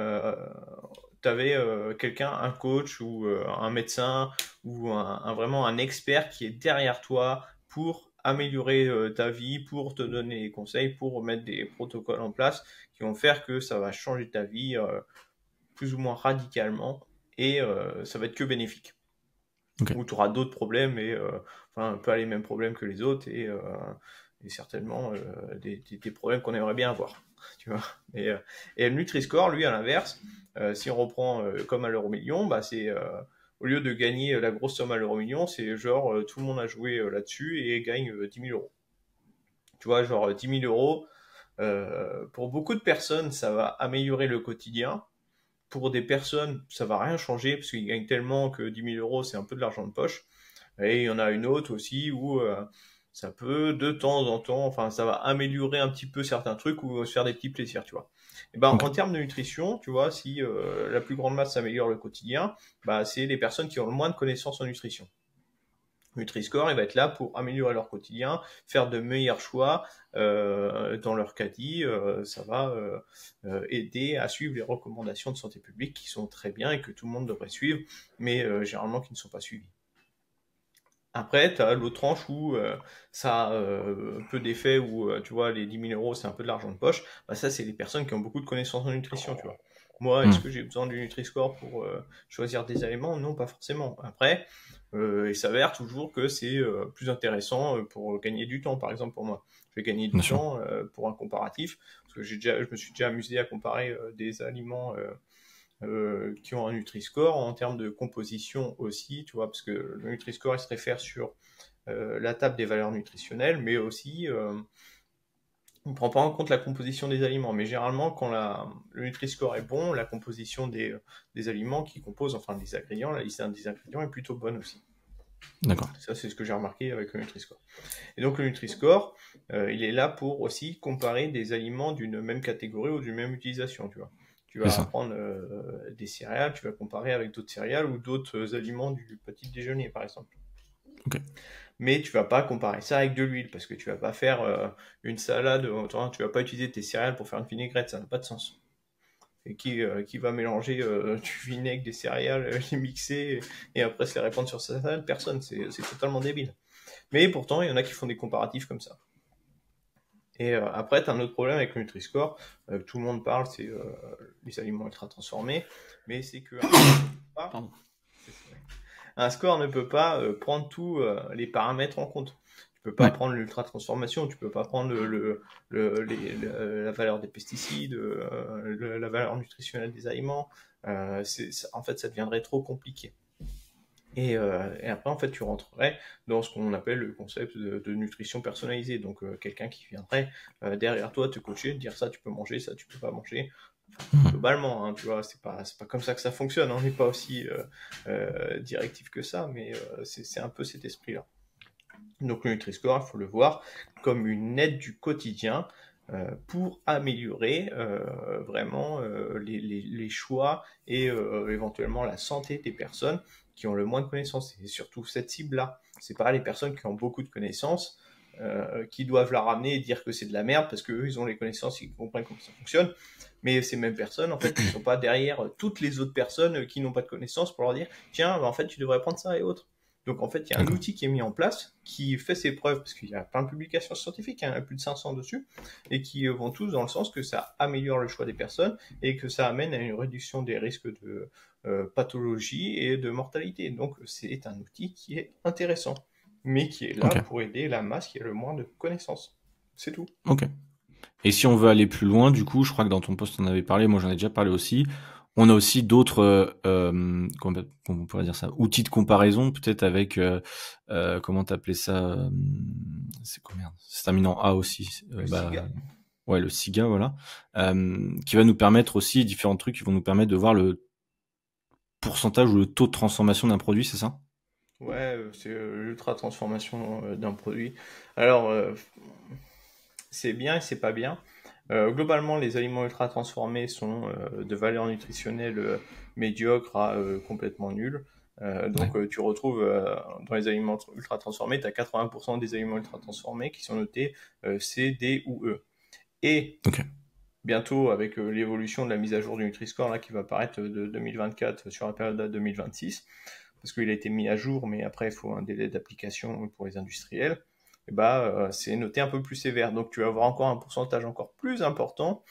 tu avais quelqu'un, un coach ou un médecin ou vraiment un expert qui est derrière toi pour améliorer ta vie, pour te donner des conseils, pour mettre des protocoles en place qui vont faire que ça va changer ta vie plus ou moins radicalement, et ça va être que bénéfique. Ok. Ou tu auras d'autres problèmes, et enfin pas les mêmes problèmes que les autres, et certainement des problèmes qu'on aimerait bien avoir. Tu vois. Et le Nutri-Score, lui, à l'inverse, si on reprend comme à l'euro million, bah c'est au lieu de gagner la grosse somme à l'euro million, c'est genre tout le monde a joué là-dessus et gagne 10 000 euros. Tu vois, genre 10 000 euros, pour beaucoup de personnes, ça va améliorer le quotidien. Pour des personnes, ça va rien changer parce qu'ils gagnent tellement que 10 000 euros, c'est un peu de l'argent de poche. Et il y en a une autre aussi où ça peut de temps en temps, enfin ça va améliorer un petit peu certains trucs ou se faire des petits plaisirs, tu vois. Et ben Ok. en termes de nutrition, tu vois, si la plus grande masse améliore le quotidien, bah c'est les personnes qui ont le moins de connaissances en nutrition. Nutri-Score, il va être là pour améliorer leur quotidien, faire de meilleurs choix dans leur caddie. Ça va aider à suivre les recommandations de santé publique qui sont très bien et que tout le monde devrait suivre, mais généralement qui ne sont pas suivies. Après, tu as l'autre tranche où ça a peu d'effet, où tu vois, les 10 000 euros, c'est un peu de l'argent de poche. Bah, ça, c'est les personnes qui ont beaucoup de connaissances en nutrition, tu vois. Moi, est-ce Hmm. que j'ai besoin du Nutri-Score pour choisir des aliments? Non, pas forcément. Après, il s'avère toujours que c'est plus intéressant pour gagner du temps, par exemple, pour moi. Je vais gagner du Bien sûr. temps pour un comparatif, parce que je me suis déjà amusé à comparer des aliments qui ont un Nutri-Score en termes de composition aussi, tu vois, parce que le Nutri-Score, il se réfère sur la table des valeurs nutritionnelles, mais aussi, on ne prend pas en compte la composition des aliments. Mais généralement, quand le Nutri-Score est bon, la composition des aliments qui composent, enfin des ingrédients, la liste des ingrédients est plutôt bonne aussi. D'accord. Ça, c'est ce que j'ai remarqué avec le Nutri-Score. Et donc, le Nutri-Score, il est là pour aussi comparer des aliments d'une même catégorie ou d'une même utilisation, tu vois. Tu C'est vas ça. prendre des céréales, tu vas comparer avec d'autres céréales ou d'autres aliments du petit déjeuner, par exemple. Ok. Mais tu vas pas comparer ça avec de l'huile parce que tu vas pas faire une salade, tu vas pas utiliser tes céréales pour faire une vinaigrette, ça n'a pas de sens. Et qui va mélanger du vinaigre, des céréales, les mixer et après se les répandre sur sa salade? Personne, c'est totalement débile. Mais pourtant, il y en a qui font des comparatifs comme ça. Et après, tu as un autre problème avec le Nutri-Score, tout le monde parle, c'est les aliments ultra transformés, mais c'est que Pardon. un score ne peut pas prendre tous les paramètres en compte. Tu peux pas Ouais. prendre l'ultra transformation, tu peux pas prendre la valeur des pesticides, la valeur nutritionnelle des aliments. En fait, ça deviendrait trop compliqué. Et après, en fait, tu rentrerais dans ce qu'on appelle le concept de nutrition personnalisée. Donc, quelqu'un qui viendrait derrière toi te coacher, te dire ça, tu peux manger, ça, tu peux pas manger. Globalement, hein, tu vois, c'est pas comme ça que ça fonctionne. On n'est pas aussi directif que ça, mais c'est un peu cet esprit-là. Donc, le Nutri-Score, il faut le voir comme une aide du quotidien pour améliorer vraiment les choix et éventuellement la santé des personnes qui ont le moins de connaissances. Et surtout cette cible-là. C'est pas les personnes qui ont beaucoup de connaissances qui doivent la ramener et dire que c'est de la merde parce qu'eux, ils ont les connaissances, ils comprennent comment ça fonctionne. Mais ces mêmes personnes, en fait, ils ne sont pas derrière toutes les autres personnes qui n'ont pas de connaissances pour leur dire tiens, en fait, tu devrais prendre ça et autres. Donc, en fait, il y a un outil qui est mis en place qui fait ses preuves parce qu'il y a plein de publications scientifiques, il y en a plus de 500 dessus, et qui vont tous dans le sens que ça améliore le choix des personnes et que ça amène à une réduction des risques de pathologie et de mortalité. Donc, c'est un outil qui est intéressant, mais qui est là pour aider la masse qui a le moins de connaissances. C'est tout. Ok. Et si on veut aller plus loin, du coup, je crois que dans ton post on avait parlé, moi j'en ai déjà parlé aussi. On a aussi d'autres, comment on pourrait dire ça, outils de comparaison, peut-être avec, comment t'appelais ça, c'est combien? C'est terminé en A aussi. SIGA. Ouais, le SIGA, voilà, qui va nous permettre aussi différents trucs qui vont nous permettre de voir le pourcentage ou le taux de transformation d'un produit, c'est ça? Ouais, c'est l'ultra transformation d'un produit. Alors, c'est bien et c'est pas bien. Globalement, les aliments ultra transformés sont de valeur nutritionnelle médiocre à complètement nulle. Donc, tu retrouves dans les aliments ultra transformés, tu as 80% des aliments ultra transformés qui sont notés C, D ou E. Et bientôt, avec l'évolution de la mise à jour du Nutri-Score là, qui va apparaître de 2024 sur la période de 2026, parce qu'il a été mis à jour, mais après, il faut un délai d'application pour les industriels, et c'est noté un peu plus sévère. Donc, tu vas avoir encore un pourcentage encore plus important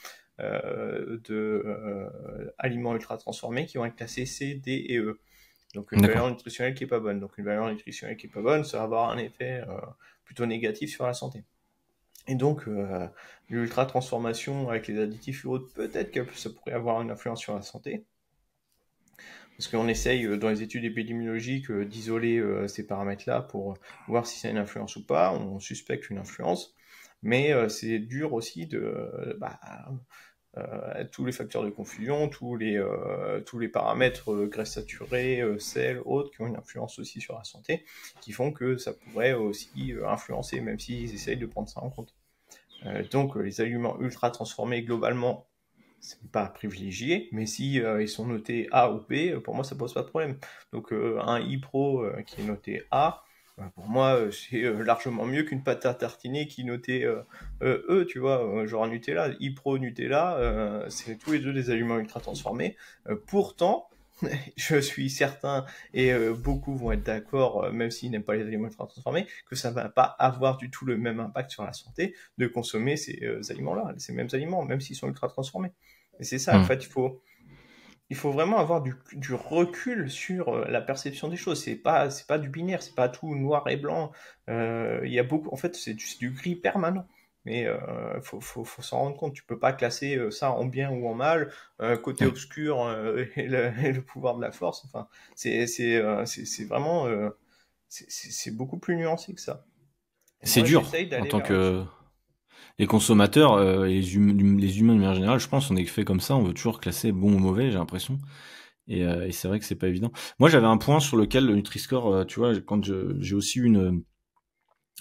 d'aliments ultra transformés qui vont être classés C, D et E. Donc, une valeur nutritionnelle qui n'est pas bonne. Donc, une valeur nutritionnelle qui n'est pas bonne, ça va avoir un effet plutôt négatif sur la santé. Et donc, l'ultra transformation avec les additifs et autres, peut-être que ça pourrait avoir une influence sur la santé. Parce qu'on essaye dans les études épidémiologiques d'isoler ces paramètres-là pour voir si ça a une influence ou pas. On suspecte une influence, mais c'est dur aussi de tous les facteurs de confusion, tous les paramètres graisse saturée, sel, autres, qui ont une influence aussi sur la santé, qui font que ça pourrait aussi influencer, même s'ils essayent de prendre ça en compte. Donc les aliments ultra transformés globalement, c'est pas privilégié, mais si ils sont notés A ou B, pour moi ça pose pas de problème. Donc un iPro qui est noté A, pour moi c'est largement mieux qu'une pâte à tartiner qui est notée E, tu vois, genre Nutella, iPro Nutella, c'est tous les deux des aliments ultra transformés. Pourtant, je suis certain, et beaucoup vont être d'accord, même s'ils n'aiment pas les aliments ultra transformés, que ça va pas avoir du tout le même impact sur la santé de consommer ces aliments-là, ces mêmes aliments, même s'ils sont ultra transformés. Et c'est ça, en fait, il faut vraiment avoir du recul sur la perception des choses. C'est pas du binaire, c'est pas tout noir et blanc. Il y a beaucoup, en fait, c'est du gris permanent. Mais faut s'en rendre compte. Tu peux pas classer ça en bien ou en mal, côté obscur et le pouvoir de la force. Enfin, c'est vraiment c'est beaucoup plus nuancé que ça. C'est dur en tant que les consommateurs et les humains de manière générale, je pense, on est fait comme ça, on veut toujours classer bon ou mauvais, j'ai l'impression. Et c'est vrai que c'est pas évident. Moi, j'avais un point sur lequel le Nutri-Score, tu vois, quand j'ai aussi eu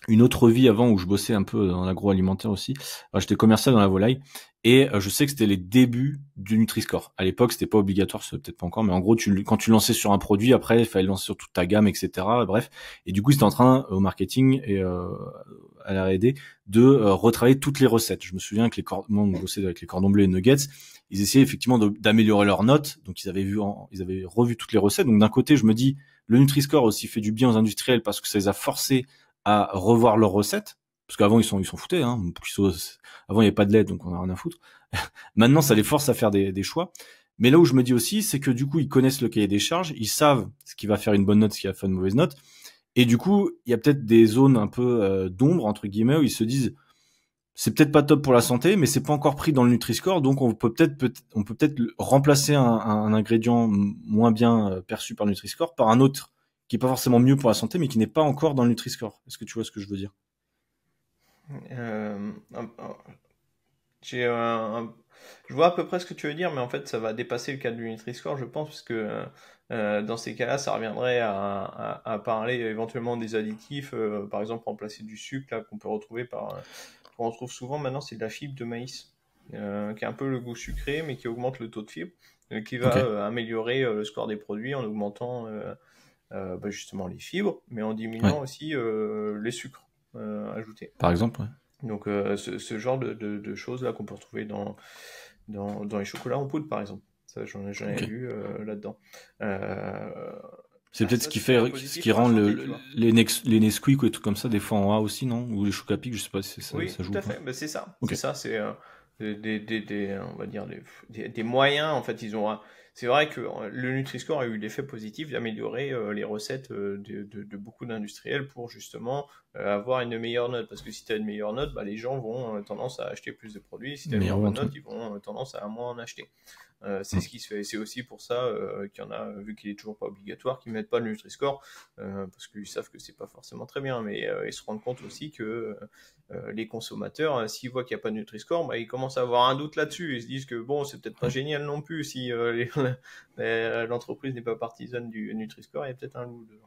une autre vie avant où je bossais un peu dans l'agroalimentaire aussi. Alors, j'étais commercial dans la volaille et je sais que c'était les débuts du Nutri-Score. À l'époque, c'était pas obligatoire, c'est peut-être pas encore, mais en gros, quand tu lançais sur un produit, après, il fallait lancer sur toute ta gamme, etc. Bref. Et du coup, c'était en train, au marketing et à la R&D, de retravailler toutes les recettes. Je me souviens que moi, on bossait avec les cordons bleus et nuggets. Ils essayaient effectivement d'améliorer leurs notes. Donc, ils avaient revu toutes les recettes. Donc, d'un côté, je me dis, le Nutri-Score aussi fait du bien aux industriels parce que ça les a forcés à revoir leurs recettes, parce qu'avant ils s'en foutaient, hein. Avant il n'y avait pas de lait, donc on a rien à foutre. Maintenant ça les force à faire des choix. Mais là où je me dis aussi, c'est que du coup ils connaissent le cahier des charges, ils savent ce qui va faire une bonne note, ce qui va faire une mauvaise note, et du coup il y a peut-être des zones un peu d'ombre entre guillemets où ils se disent c'est peut-être pas top pour la santé, mais c'est pas encore pris dans le Nutri-Score, donc on peut peut-être remplacer un ingrédient moins bien perçu par le Nutri-Score par un autre qui est pas forcément mieux pour la santé, mais qui n'est pas encore dans le Nutri-Score. Est-ce que tu vois ce que je veux dire? Euh, j'ai je vois à peu près ce que tu veux dire, mais en fait, ça va dépasser le cadre du Nutri-Score, je pense, parce que dans ces cas-là, ça reviendrait à parler éventuellement des additifs, par exemple remplacer du sucre là, qu'on peut retrouver qu'on retrouve souvent maintenant, c'est de la fibre de maïs, qui a un peu le goût sucré, mais qui augmente le taux de fibre, qui va Ok, améliorer le score des produits en augmentant justement les fibres, mais en ouais. diminuant aussi les sucres ajoutés. Par exemple, ouais. Donc ce genre de choses là qu'on peut retrouver dans les chocolats en poudre par exemple. Ça j'en ai Ok. vu là-dedans. Euh, C'est peut-être Ça ce qui c'est quand même fait, ce positif qui pour la rend santé, tu vois. les Nesquik ou des trucs comme ça, des fois en A aussi, non? Ou les Chocapic, je sais pas si Oui, ça tout joue ou à pas. fait. Ben, c'est ça. Ok. C'est ça. C'est on va dire des moyens. En fait, ils ont. C'est vrai que le Nutri-Score a eu l'effet positif d'améliorer les recettes de beaucoup d'industriels pour justement avoir une meilleure note. Parce que si tu as une meilleure note, bah, les gens vont tendance à acheter plus de produits. Si tu as une Meilleure moins bonne vente, ouais. note, ils vont tendance à moins en acheter. C'est Hmm. ce qui se fait. C'est aussi pour ça qu'il y en a, vu qu'il est toujours pas obligatoire, qui mettent pas le Nutri-Score, parce qu'ils savent que c'est pas forcément très bien, mais ils se rendent compte aussi que les consommateurs, s'ils voient qu'il n'y a pas de Nutri-Score, bah, ils commencent à avoir un doute là-dessus. Ils se disent que bon, c'est peut-être pas Ouais. génial non plus si l'entreprise n'est pas partisane du Nutri-Score, il y a peut-être un loup dedans.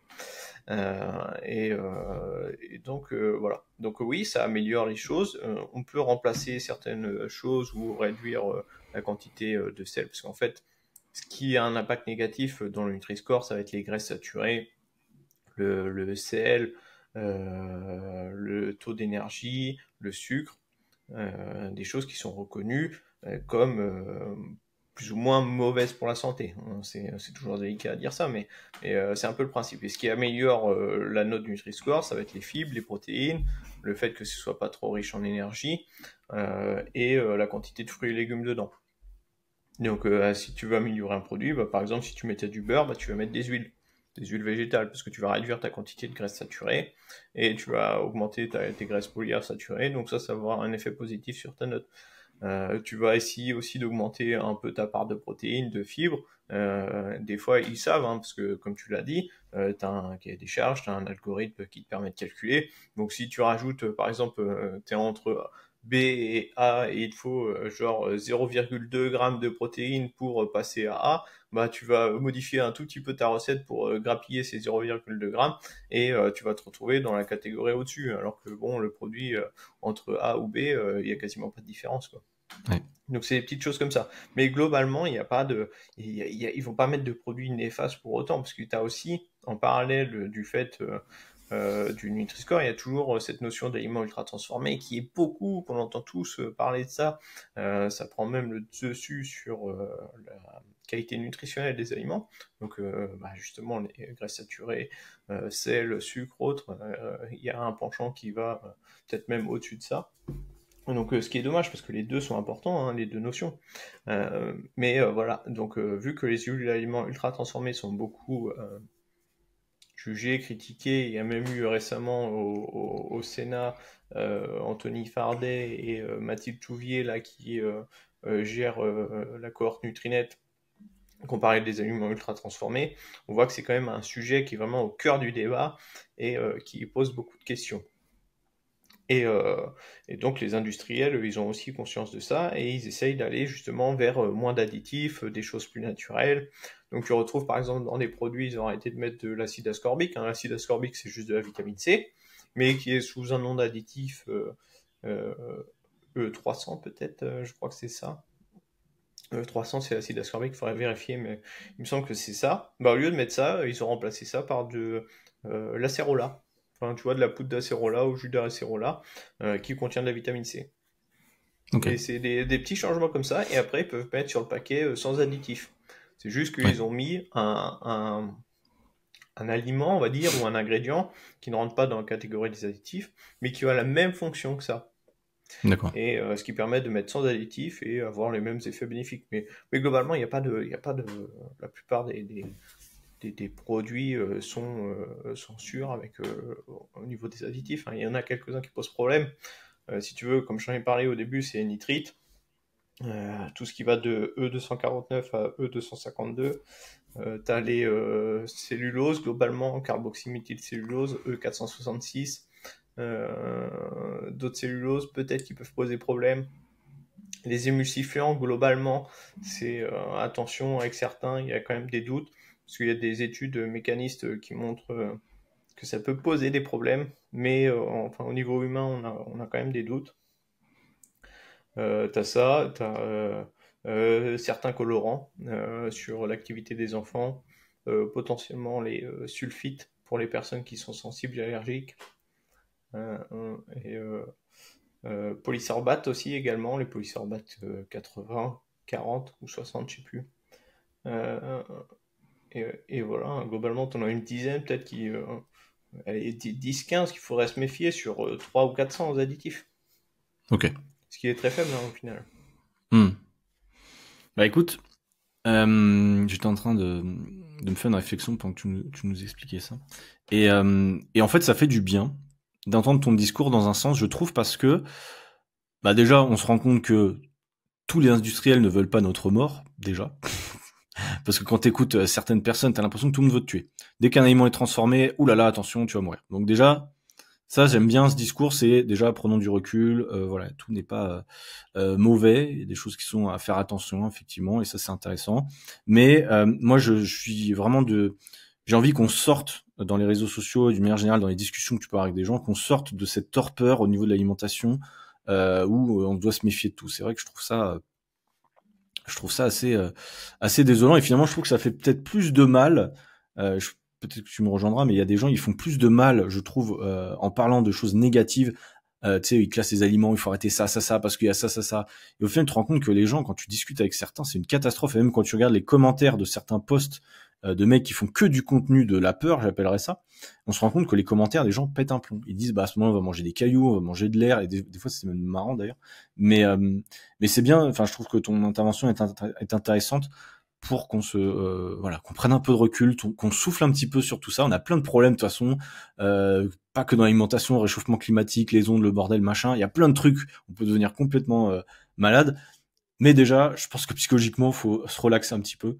Et donc voilà. Donc oui, ça améliore les choses. On peut remplacer certaines choses ou réduire la quantité de sel, parce qu'en fait, ce qui a un impact négatif dans le Nutri-Score, ça va être les graisses saturées, le sel, le taux d'énergie, le sucre, des choses qui sont reconnues comme plus ou moins mauvaises pour la santé. C'est toujours délicat à dire ça, mais c'est un peu le principe. Et ce qui améliore la note du Nutri-Score, ça va être les fibres, les protéines, le fait que ce soit pas trop riche en énergie et la quantité de fruits et légumes dedans. Donc, si tu veux améliorer un produit, bah, par exemple, si tu mettais du beurre, bah, tu vas mettre des huiles végétales, parce que tu vas réduire ta quantité de graisse saturée et tu vas augmenter tes graisses polyinsaturées. Donc ça va avoir un effet positif sur ta note. Tu vas essayer aussi d'augmenter un peu ta part de protéines, de fibres. Des fois, ils savent, hein, parce que comme tu l'as dit, tu as un cahier des charges, tu as un algorithme qui te permet de calculer. Donc si tu rajoutes, par exemple, tu es entre B et A et il te faut genre 0,2 g de protéines pour passer à A, bah tu vas modifier un tout petit peu ta recette pour grappiller ces 0,2 g et tu vas te retrouver dans la catégorie au-dessus. Alors que bon, le produit entre A ou B, il y a quasiment pas de différence, quoi. Ouais. Donc c'est des petites choses comme ça. Mais globalement, il n'y a pas de, ils vont pas mettre de produits néfastes pour autant, parce que tu as aussi, en parallèle du fait du Nutri-Score, il y a toujours cette notion d'aliments ultra transformés qui est beaucoup, qu'on entend tous parler de ça. Ça prend même le dessus sur la qualité nutritionnelle des aliments. Donc justement, les graisses saturées, sel, sucre, autres, il y a un penchant qui va peut-être même au-dessus de ça. Donc, ce qui est dommage parce que les deux sont importants, hein, les deux notions. Mais voilà, donc vu que les huiles d'aliments ultra transformés sont beaucoup jugées, critiquées, il y a même eu récemment au Sénat Anthony Fardet et Mathilde Touvier là qui gèrent la cohorte Nutrinet, qu'on parlait des aliments ultra transformés. On voit que c'est quand même un sujet qui est vraiment au cœur du débat et qui pose beaucoup de questions. Et, euh, et donc les industriels, ils ont aussi conscience de ça et ils essayent d'aller justement vers moins d'additifs, des choses plus naturelles. Donc tu retrouves par exemple dans des produits, ils ont arrêté de mettre de l'acide ascorbique, hein. L'acide ascorbique, c'est juste de la vitamine C. mais qui est sous un nom d'additif E300 peut-être, je crois que c'est ça. 300 c'est l'acide ascorbique, il faudrait vérifier, mais il me semble que c'est ça. Bah, au lieu de mettre ça, ils ont remplacé ça par de l'acérola. Enfin, tu vois, de la poudre d'acérola ou jus d'acérola qui contient de la vitamine C. Ok. Et c'est des petits changements comme ça, et après ils peuvent mettre sur le paquet sans additif. C'est juste Ouais. qu'ils ont mis un aliment, on va dire, ou un ingrédient qui ne rentre pas dans la catégorie des additifs, mais qui a la même fonction que ça. D'accord. Et ce qui permet de mettre sans additifs et avoir les mêmes effets bénéfiques. Mais globalement, il n'y a pas de. La plupart des produits sont sûrs au niveau des additifs, hein. Il y en a quelques-uns qui posent problème. Si tu veux, comme j'en ai parlé au début, c'est nitrite. Tout ce qui va de E249 à E252. Tu as les celluloses, globalement, carboxyméthylcellulose, E466. D'autres celluloses, peut-être qui peuvent poser problème. Les émulsifiants, globalement, c'est attention avec certains, il y a quand même des doutes, parce qu'il y a des études mécanistes qui montrent que ça peut poser des problèmes, mais enfin, au niveau humain, on a quand même des doutes. T'as ça, t'as certains colorants sur l'activité des enfants, potentiellement les sulfites pour les personnes qui sont sensibles et allergiques, et polysorbate aussi également, les polysorbates 80, 40 ou 60, je sais plus. Euh, et voilà, globalement, tu en as une dizaine peut-être qui... allez, 10-15 qu'il faudrait se méfier sur 3 ou 400 additifs. Ok. Ce qui est très faible hein, au final. Bah écoute, j'étais en train de me faire une réflexion pendant que tu nous expliquais ça. Et en fait, ça fait du bien d'entendre ton discours dans un sens, je trouve, parce que bah déjà, on se rend compte que tous les industriels ne veulent pas notre mort, déjà. Parce que quand t'écoutes certaines personnes, t'as l'impression que tout le monde veut te tuer. Dès qu'un aliment est transformé, oulala, attention, tu vas mourir. Donc déjà, ça, j'aime bien ce discours, c'est déjà prenons du recul, voilà, tout n'est pas mauvais, il y a des choses qui sont à faire attention, effectivement, et ça c'est intéressant. Mais moi, je suis vraiment j'ai envie qu'on sorte dans les réseaux sociaux, d'une manière générale, dans les discussions que tu peux avoir avec des gens, qu'on sorte de cette torpeur au niveau de l'alimentation, où on doit se méfier de tout. C'est vrai que je trouve ça assez désolant, et finalement, je trouve que ça fait peut-être plus de mal. Peut-être que tu me rejoindras, mais il y a des gens, ils font plus de mal, je trouve, en parlant de choses négatives. Tu sais, ils classent les aliments, il faut arrêter ça, ça, ça, parce qu'il y a ça, ça, ça. Et au final, tu te rends compte que les gens, quand tu discutes avec certains, c'est une catastrophe. Et même quand tu regardes les commentaires de certains posts de mecs qui font que du contenu de la peur, j'appellerais ça, on se rend compte que les commentaires des gens pètent un plomb. Ils disent, bah à ce moment, on va manger des cailloux, on va manger de l'air, et des fois, c'est même marrant d'ailleurs. Mais c'est bien. Enfin, je trouve que ton intervention est intéressante pour qu'on voilà, qu'on prenne un peu de recul, qu'on souffle un petit peu sur tout ça. On a plein de problèmes de toute façon, pas que dans l'alimentation, réchauffement climatique, les ondes, le bordel, machin. Il y a plein de trucs. On peut devenir complètement malade. Mais déjà, je pense que psychologiquement, faut se relaxer un petit peu.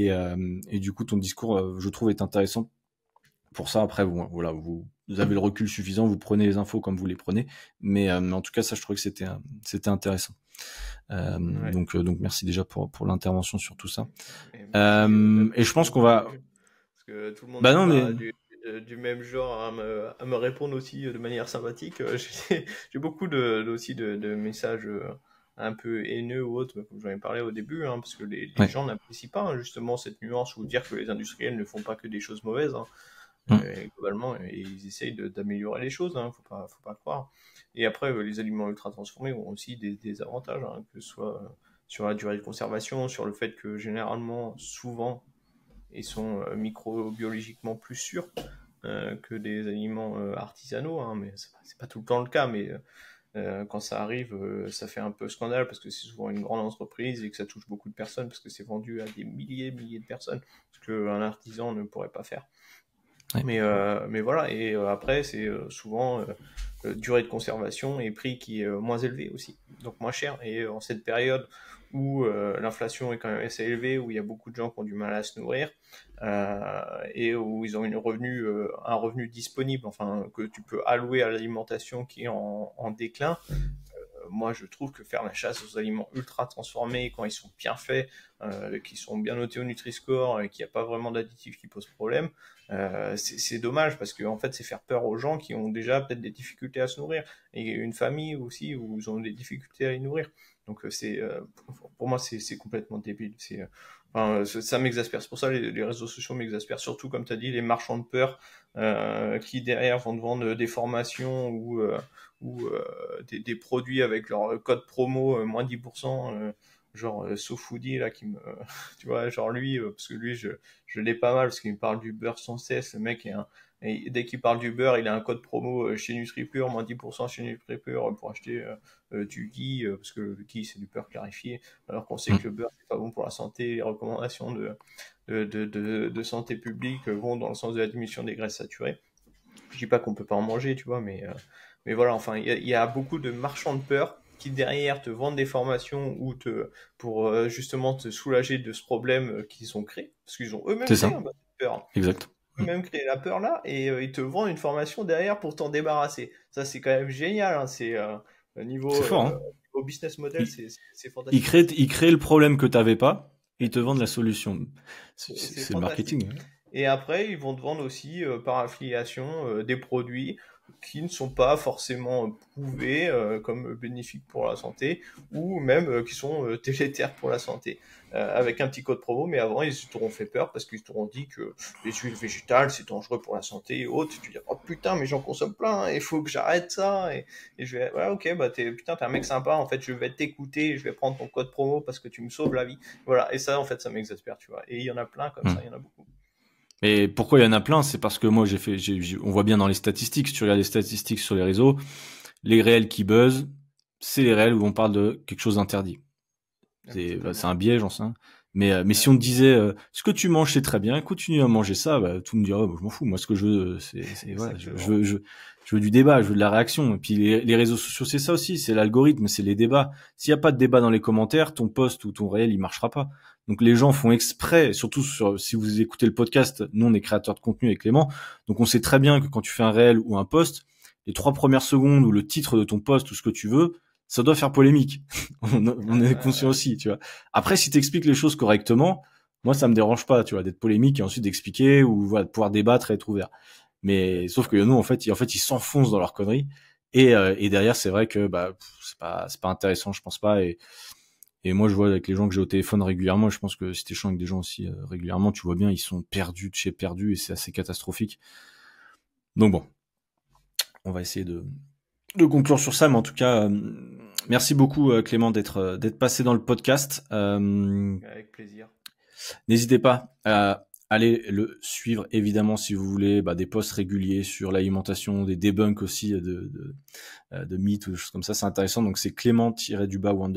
Et du coup, ton discours, je trouve, est intéressant pour ça. Après, voilà, vous avez le recul suffisant, vous prenez les infos comme vous les prenez. Mais en tout cas, ça, je trouvais que c'était intéressant. Ouais. Donc merci déjà pour l'intervention sur tout ça. Merci Et je pense qu'on va. parce que tout le monde Bah n'est non, mais pas du même genre à me répondre aussi de manière sympathique. J'ai beaucoup aussi de messages un peu haineux ou autres, comme j'en ai parlé au début, hein, parce que les ouais. gens n'apprécient pas hein, justement cette nuance ou dire que les industriels ne font pas que des choses mauvaises. Hein. Globalement, ils essayent d'améliorer les choses, hein, faut pas croire. Et après, les aliments ultra transformés ont aussi des avantages, hein, que ce soit sur la durée de conservation, sur le fait que généralement, souvent, ils sont microbiologiquement plus sûrs que des aliments artisanaux, hein, mais c'est pas tout le temps le cas, mais quand ça arrive, ça fait un peu scandale parce que c'est souvent une grande entreprise et que ça touche beaucoup de personnes parce que c'est vendu à des milliers de personnes, ce qu'un artisan ne pourrait pas faire. Ouais. Mais voilà, et après, c'est souvent durée de conservation et prix qui est moins élevé aussi, donc moins cher. Et en cette période où l'inflation est quand même assez élevée, où il y a beaucoup de gens qui ont du mal à se nourrir, et où ils ont un revenu disponible, enfin, que tu peux allouer à l'alimentation qui est en déclin, moi je trouve que faire la chasse aux aliments ultra transformés quand ils sont bien faits, qui sont bien notés au Nutri-Score et qu'il n'y a pas vraiment d'additifs qui posent problème, c'est dommage parce que en fait c'est faire peur aux gens qui ont déjà peut-être des difficultés à se nourrir et une famille aussi où ils ont des difficultés à les nourrir. Donc pour moi c'est complètement débile. Enfin, ça m'exaspère. C'est pour ça que les réseaux sociaux m'exaspèrent. Surtout, comme tu as dit, les marchands de peur qui derrière vont te vendre des formations ou des produits avec leur code promo moins 10%, genre SoFoodie là qui me, tu vois, genre lui, parce que lui je l'ai pas mal parce qu'il me parle du beurre sans cesse. Le mec et dès qu'il parle du beurre, il a un code promo chez NutriPure, moins 10% chez NutriPure pour acheter du ghee, parce que le ghee c'est du beurre clarifié, alors qu'on sait que le beurre c'est pas bon pour la santé. Les recommandations de santé publique vont dans le sens de la diminution des graisses saturées. Je dis pas qu'on peut pas en manger, tu vois, mais voilà, enfin, il y a beaucoup de marchands de peur qui derrière te vendent des formations ou pour justement te soulager de ce problème qu'ils ont créé, parce qu'ils ont eux-mêmes C'est créé ça, un peur. exact. Eux-mêmes créé la peur là et ils te vendent une formation derrière pour t'en débarrasser. Ça c'est quand même génial, hein. C'est C'est fort, hein. au business model, Ils, c'est fantastique. ils créent le problème que t'avais pas et ils te vendent la solution. C'est C'est le fantastique. marketing. Et après, ils vont te vendre aussi par affiliation des produits qui ne sont pas forcément prouvés comme bénéfiques pour la santé ou même qui sont délétères pour la santé. Avec un petit code promo, mais avant, ils t'auront fait peur parce qu'ils t'auront dit que les huiles végétales, c'est dangereux pour la santé et autres. Tu te dis, oh putain, mais j'en consomme plein, il faut que j'arrête ça. Et je vais, ouais, ok, bah putain, t'es un mec sympa, en fait, je vais t'écouter, je vais prendre ton code promo parce que tu me sauves la vie. Voilà, et ça, en fait, ça m'exaspère, tu vois. Et il y en a plein comme ça, il y en a beaucoup. Mais pourquoi il y en a plein? C'est parce que moi, on voit bien dans les statistiques, si tu regardes les statistiques sur les réseaux, les réels qui buzzent, c'est les réels où on parle de quelque chose d'interdit. C'est un biais, j'en sais rien. Mais si on te disait, ce que tu manges, c'est très bien, continue à manger ça, bah, tout me dirait, je m'en fous. Moi, ce que je veux, voilà, je veux du débat, je veux de la réaction. Et puis, les réseaux sociaux, c'est ça aussi, c'est l'algorithme, c'est les débats. S'il n'y a pas de débat dans les commentaires, ton post ou ton réel, il marchera pas. Donc, les gens font exprès, surtout si vous écoutez le podcast, nous, on est créateurs de contenu avec Clément. Donc, on sait très bien que quand tu fais un réel ou un post, les 3 premières secondes ou le titre de ton post ou ce que tu veux, ça doit faire polémique. on est conscient aussi, tu vois. Après, si t'expliques les choses correctement, moi, ça me dérange pas, tu vois, d'être polémique et ensuite d'expliquer ou voilà, de pouvoir débattre et être ouvert. Mais sauf que nous, en fait, ils s'enfoncent dans leurs conneries et derrière, c'est vrai que bah c'est pas intéressant, je pense pas. Et moi, je vois avec les gens que j'ai au téléphone régulièrement, je pense que si t'échanges avec des gens aussi régulièrement, tu vois bien, ils sont perdus de chez perdus et c'est assez catastrophique. Donc bon, on va essayer de conclure sur ça, mais en tout cas, merci beaucoup Clément d'être passé dans le podcast. Avec plaisir. N'hésitez pas à aller le suivre, évidemment, si vous voulez des posts réguliers sur l'alimentation, des debunks aussi de mythes ou des choses comme ça, c'est intéressant. Donc c'est Clément-du-bas ou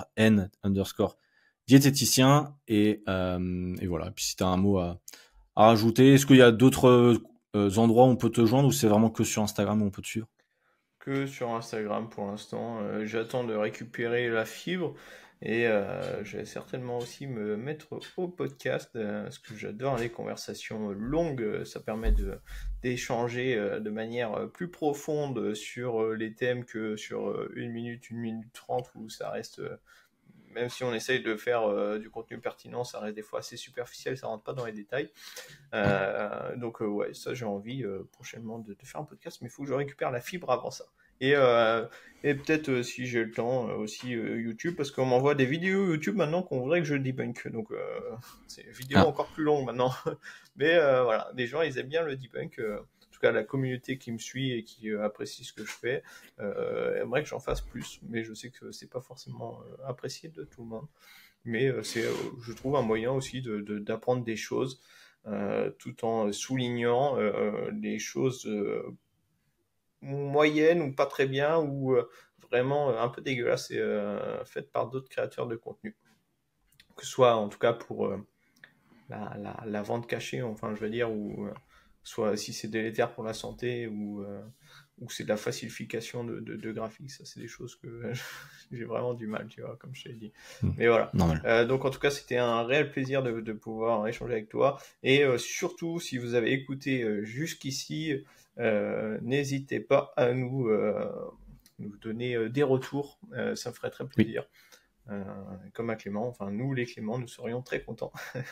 _n_ diététicien et voilà. Puis si tu as un mot à rajouter, est-ce qu'il y a d'autres endroits où on peut te joindre ou c'est vraiment que sur Instagram où on peut te suivre? Que sur Instagram pour l'instant. J'attends de récupérer la fibre et je vais certainement aussi me mettre au podcast parce que j'adore les conversations longues. Ça permet d'échanger de manière plus profonde sur les thèmes que sur 1 minute 30 où ça reste. Même si on essaye de faire du contenu pertinent, ça reste des fois assez superficiel, ça rentre pas dans les détails. Donc ouais, ça j'ai envie prochainement de faire un podcast, mais il faut que je récupère la fibre avant ça. Et peut-être si j'ai le temps aussi YouTube, parce qu'on m'envoie des vidéos YouTube maintenant qu'on voudrait que je debunk. Donc c'est une vidéo encore plus longue maintenant. Mais voilà, les gens ils aiment bien le debunk. En tout cas, la communauté qui me suit et qui apprécie ce que je fais aimerait que j'en fasse plus, mais je sais que c'est pas forcément apprécié de tout le monde. Mais c'est, je trouve, un moyen aussi d'apprendre des choses tout en soulignant les choses moyennes ou pas très bien ou vraiment un peu dégueulasses et faites par d'autres créateurs de contenu. Que ce soit en tout cas pour la vente cachée, enfin je veux dire, ou soit si c'est délétère pour la santé ou c'est de la facilification de graphiques, ça c'est des choses que j'ai vraiment du mal, tu vois, comme je t'ai dit. Mais voilà. Donc en tout cas, c'était un réel plaisir de pouvoir échanger avec toi. Et surtout, si vous avez écouté jusqu'ici, n'hésitez pas à nous donner des retours, ça me ferait très plaisir. comme à Clément. Enfin, nous, les Clément, nous serions très contents.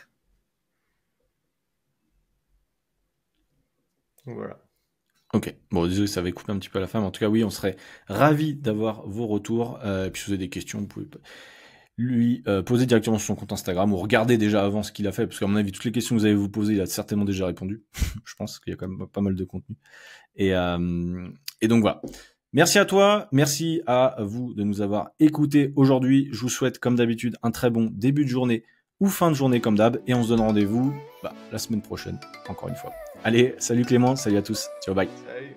Voilà. Ok, bon désolé, ça avait coupé un petit peu à la fin, mais en tout cas oui, on serait ravis d'avoir vos retours. Et puis si vous avez des questions, vous pouvez lui poser directement sur son compte Instagram ou regarder déjà avant ce qu'il a fait, parce qu'à mon avis, toutes les questions que vous allez vous poser, il a certainement déjà répondu. Je pense qu'il y a quand même pas mal de contenu. Et donc voilà. Merci à toi, merci à vous de nous avoir écoutés aujourd'hui. Je vous souhaite comme d'habitude un très bon début de journée ou fin de journée comme d'hab, et on se donne rendez-vous la semaine prochaine, encore une fois. Allez, salut Clément, salut à tous, ciao, bye. Salut.